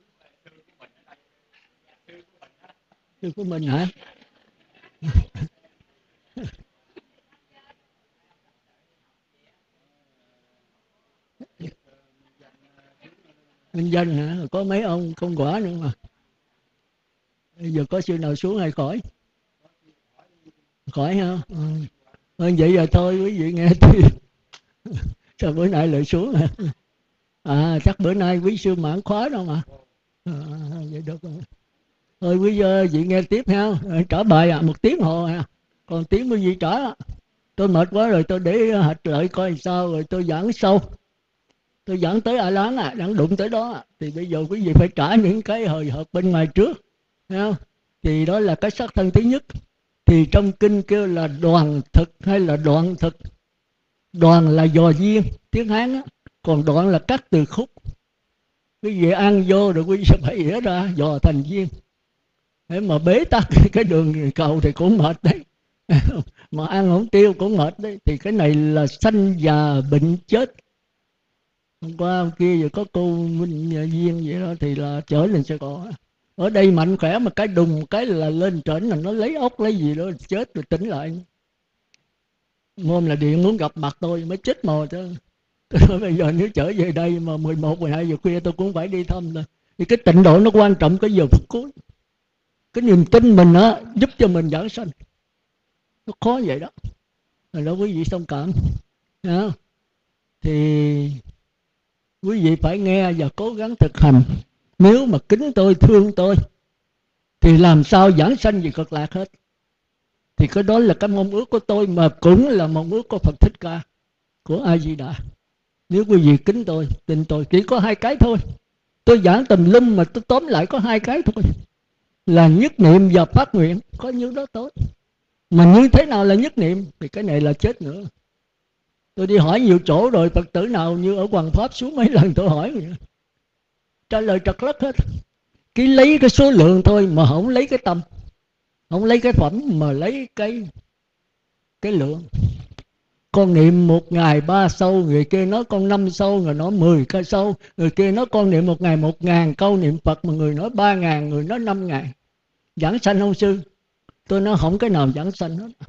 Speaker 2: Sư của mình hả? Minh Danh hả? Có mấy ông công quả nữa mà. Bây giờ có sư nào xuống hay khỏi? Khỏi ha? Vậy giờ thôi quý vị nghe thì sao bữa nay lại xuống hả? Chắc bữa nay quý sư mãn khóa đâu mà. Vậy được rồi. Thôi quý vị nghe tiếp ha. Trả bài 1 tiếng hồ ha. Còn tiếng quý vị trả. Tôi mệt quá rồi, tôi để hạch lại coi sao rồi tôi giảng sâu. Tôi giảng tới A Lán đang đụng tới đó. Thì bây giờ quý vị phải trả những cái hời hợt bên ngoài trước. Thấy không? Thì đó là cái sắc thân thứ nhất. Thì trong kinh kêu là đoàn thực hay là đoạn thực. Đoàn là dò duyên, tiếng Hán á. Còn đoạn là cắt từ khúc. Quý vị ăn vô rồi quý vị sẽ phải ỉa ra, dò thành duyên. Thế mà bế tắc cái đường cầu thì cũng mệt đấy. Mà ăn không tiêu cũng mệt đấy. Thì cái này là sanh già bệnh chết. Hôm qua hôm kia giờ có cô Minh Duyên vậy đó thì là chở lên Sài Gòn. Ở đây mạnh khỏe mà cái đùng cái là lên trển là nó lấy ốc lấy gì đó chết rồi tỉnh lại. Hôm là điện muốn gặp mặt tôi mới chết mò chứ. Tôi nói bây giờ nếu trở về đây mà 11, 12 giờ khuya tôi cũng phải đi thăm thôi. Thì cái tịnh độ nó quan trọng cái giờ phút cuối. Cái niềm tin mình á giúp cho mình giảng sanh. Nó khó vậy đó. Rồi đó quý vị thông cảm. Thì quý vị phải nghe và cố gắng thực hành. Nếu mà kính tôi, thương tôi thì làm sao giảng sanh gì cực lạc hết. Thì cái đó là cái mong ước của tôi, mà cũng là mong ước của Phật Thích Ca, của A Di Đà. Nếu quý vị kính tôi, tin tôi, chỉ có 2 cái thôi. Tôi giảng tùm lum mà tôi tóm lại có 2 cái thôi. Là nhất niệm và phát nguyện. Có nhiêu đó tốt. Mà như thế nào là nhất niệm thì cái này là chết nữa. Tôi đi hỏi nhiều chỗ rồi, Phật tử nào như ở Hoàng Pháp xuống mấy lần tôi hỏi rồi. Trả lời trật lất hết. Chỉ lấy cái số lượng thôi mà không lấy cái tâm. Không lấy cái phẩm mà lấy cái lượng. Con niệm 1 ngày 3 sâu, người kia nói con 5 sâu, người nói 10 cái sâu, người kia nói con niệm 1 ngày 1.000 câu niệm Phật, mà người nói 3.000, người nói 5.000. Giảng sanh không sư? Tôi nói không cái nào giảng sanh hết.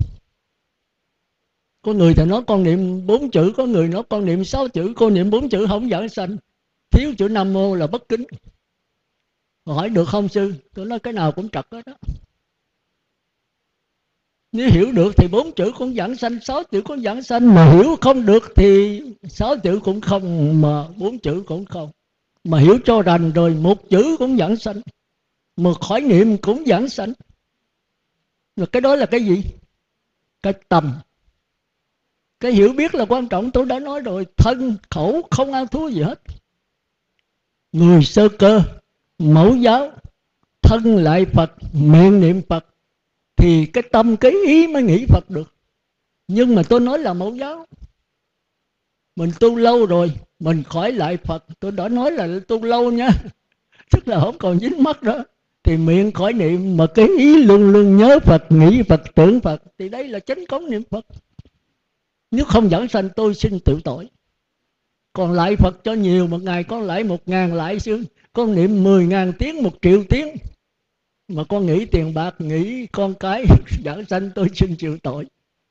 Speaker 2: Có người thì nói con niệm 4 chữ, có người nói con niệm 6 chữ, con niệm 4 chữ không giảng sanh. Thiếu chữ Nam Mô là bất kính. Hỏi được không sư? Tôi nói cái nào cũng trật hết đó. Nếu hiểu được thì 4 chữ cũng giảng sanh, 6 chữ cũng giảng sanh. Mà hiểu không được thì 6 chữ cũng không, mà 4 chữ cũng không. Mà hiểu cho rành rồi 1 chữ cũng giảng sanh, mà khỏi niệm cũng giảng sanh. Mà cái đó là cái gì? Cái tâm. Cái hiểu biết là quan trọng, tôi đã nói rồi. Thân khẩu không ăn thua gì hết. Người sơ cơ, mẫu giáo, thân lại Phật, miệng niệm Phật, thì cái tâm cái ý mới nghĩ Phật được. Nhưng mà tôi nói là mẫu giáo. Mình tu lâu rồi, mình khỏi lại Phật. Tôi đã nói là tu lâu nha, tức là không còn dính mắc đó. Thì miệng khỏi niệm mà cái ý luôn luôn nhớ Phật, nghĩ Phật, tưởng Phật, thì đây là chánh cống niệm Phật. Nếu không giảng sanh tôi xin tự tội. Còn lại Phật cho nhiều, một ngày con lại 1.000 lại xương. Con niệm 10.000 tiếng, 1 triệu tiếng. Mà con nghĩ tiền bạc, nghĩ con cái, giảng sanh tôi xin chịu tội.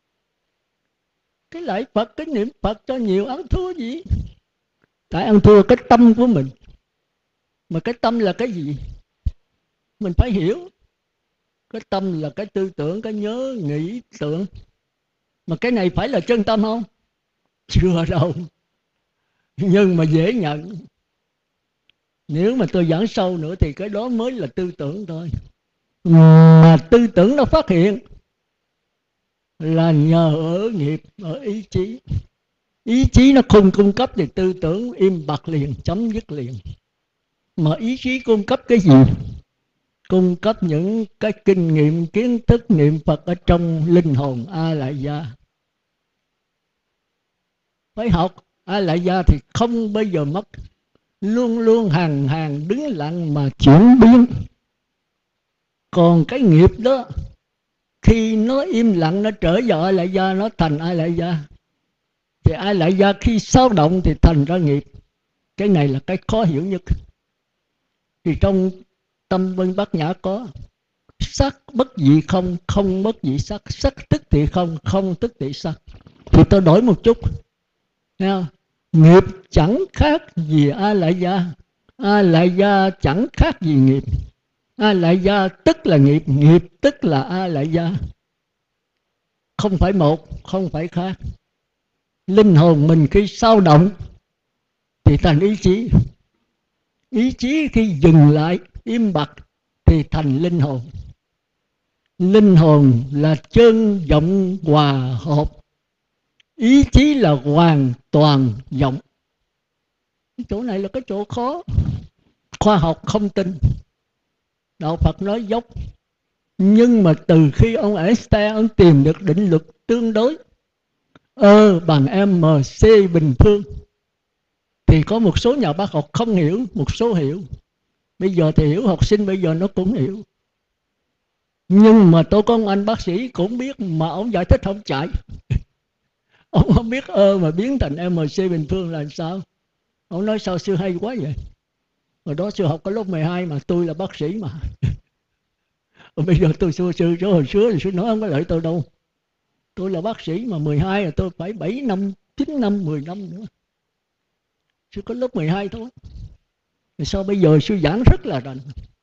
Speaker 2: Cái lại Phật, cái niệm Phật cho nhiều ăn thua gì? Tại ăn thua cái tâm của mình. Mà cái tâm là cái gì? Mình phải hiểu. Cái tâm là cái tư tưởng, cái nhớ, nghĩ, tưởng. Mà cái này phải là chân tâm không? Chưa đâu. Nhưng mà dễ nhận. Nếu mà tôi giảng sâu nữa thì cái đó mới là tư tưởng thôi. Mà tư tưởng nó phát hiện là nhờ ở nghiệp, ở ý chí. Ý chí nó không cung cấp thì tư tưởng im bặt liền, chấm dứt liền. Mà ý chí cung cấp cái gì? Cung cấp những cái kinh nghiệm, kiến thức niệm Phật ở trong linh hồn A Lại Gia. Phải học A Lại Gia thì không bao giờ mất. Luôn luôn hàng hàng đứng lặng mà chuyển biến. Còn cái nghiệp đó, khi nó im lặng, nó trở vào A Lại Gia, nó thành A Lại Gia. Thì A Lại Gia khi xáo động thì thành ra nghiệp. Cái này là cái khó hiểu nhất. Thì trong Tâm Vân Bát Nhã có sắc bất dị không, không bất dị sắc, sắc tức thị không, không tức thị sắc. Thì tôi đổi một chút. Nghe không? Nghiệp chẳng khác gì A Lại Gia, A Lại Gia chẳng khác gì nghiệp. A Lại Gia tức là nghiệp, nghiệp tức là A Lại Gia. Không phải một, không phải khác. Linh hồn mình khi xao động thì thành ý chí. Ý chí khi dừng lại, im bặt thì thành linh hồn. Linh hồn là chân vọng hòa hợp. Ý chí là hoàn toàn vọng. Chỗ này là cái chỗ khó. Khoa học không tin. Đạo Phật nói dốc. Nhưng mà từ khi ông Einstein ông tìm được định luật tương đối bằng mc bình phương, thì có một số nhà bác học không hiểu, một số hiểu. Bây giờ thì hiểu, học sinh bây giờ nó cũng hiểu. Nhưng mà tôi có ông anh bác sĩ cũng biết, mà ông giải thích không chạy. Ông không biết mà biến thành mc bình phương là sao. Ông nói sao sư hay quá vậy. Hồi đó sư học có lớp 12 mà tôi là bác sĩ mà. Bây giờ tôi sư chỗ hồi xưa thì sư nói không có lợi tôi đâu. Tôi là bác sĩ mà 12 là tôi phải 7 năm, 9 năm, 10 năm nữa. Sư có lớp 12 thôi. Thì sao bây giờ sư giảng rất là rành.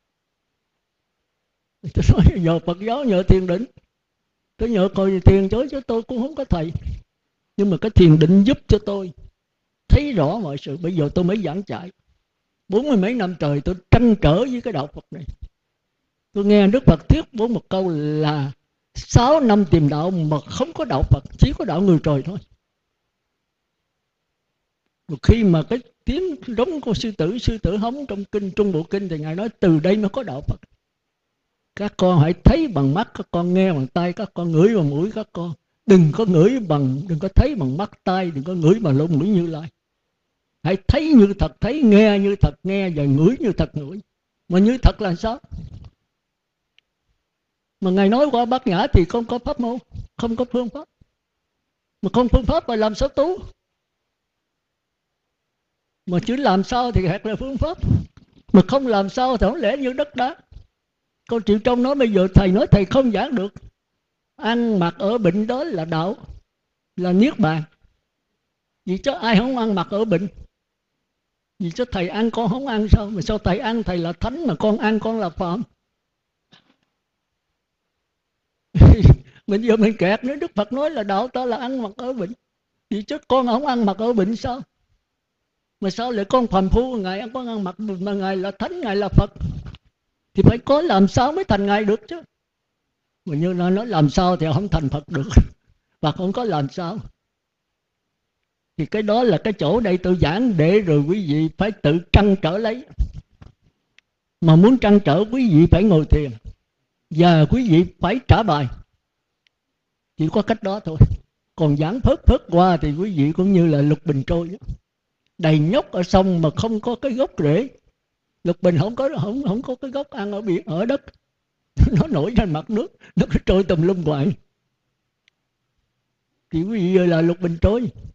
Speaker 2: Tôi nói nhờ Phật giáo, nhờ thiền định. Tôi nhờ coi thiền chứ tôi cũng không có thầy. Nhưng mà cái thiền định giúp cho tôi thấy rõ mọi sự. Bây giờ tôi mới giảng chạy. 40 mấy năm trời tôi trăn trở với cái đạo Phật này. Tôi nghe Đức Phật thuyết bố một câu là 6 năm tìm đạo mà không có đạo Phật, chỉ có đạo người trời thôi. Một khi mà cái tiếng rống của sư tử hống trong kinh Trung Bộ Kinh thì Ngài nói từ đây mới có đạo Phật. Các con hãy thấy bằng mắt, các con nghe bằng tai, các con ngửi bằng mũi các con. Đừng có thấy bằng mắt tai, đừng có ngửi bằng lỗ mũi Như Lai. Hãy thấy như thật thấy, nghe như thật nghe và ngửi như thật ngửi. Mà như thật là sao? Mà Ngài nói qua Bát Nhã thì không có pháp môn, không có phương pháp. Mà không phương pháp mà làm sao tu? Mà chứ làm sao thì hạt là phương pháp. Mà không làm sao thì không lẽ như đất đá. Câu Triệu Trong nói bây giờ thầy nói thầy không giảng được. Ăn mặc ở bệnh đó là đạo, là niết bàn. Vì chứ ai không ăn mặc ở bệnh. Vì chứ thầy ăn con không ăn sao? Mà sao thầy ăn thầy là thánh mà con ăn con là phạm? Bây giờ mình kẹt nữa. Đức Phật nói là đạo ta là ăn mặc ở bệnh. Vì chứ con không ăn mặc ở bệnh sao? Mà sao lại con phàm phu Ngài con ăn mặc mà Ngài là thánh, Ngài là Phật? Thì phải có làm sao mới thành Ngài được chứ. Mà như nó nói làm sao thì không thành Phật được. Phật không có làm sao. Thì cái đó là cái chỗ đây tôi giảng để rồi quý vị phải tự trăn trở lấy. Mà muốn trăn trở quý vị phải ngồi thiền. Và quý vị phải trả bài. Chỉ có cách đó thôi. Còn giảng phớt qua thì quý vị cũng như là lục bình trôi đó. Đầy nhóc ở sông mà không có cái gốc rễ. Lục bình không có cái gốc ăn ở biển, ở đất. Nó nổi trên mặt nước, nó cứ trôi tùm lum hoài. Thì quý vị là lục bình trôi.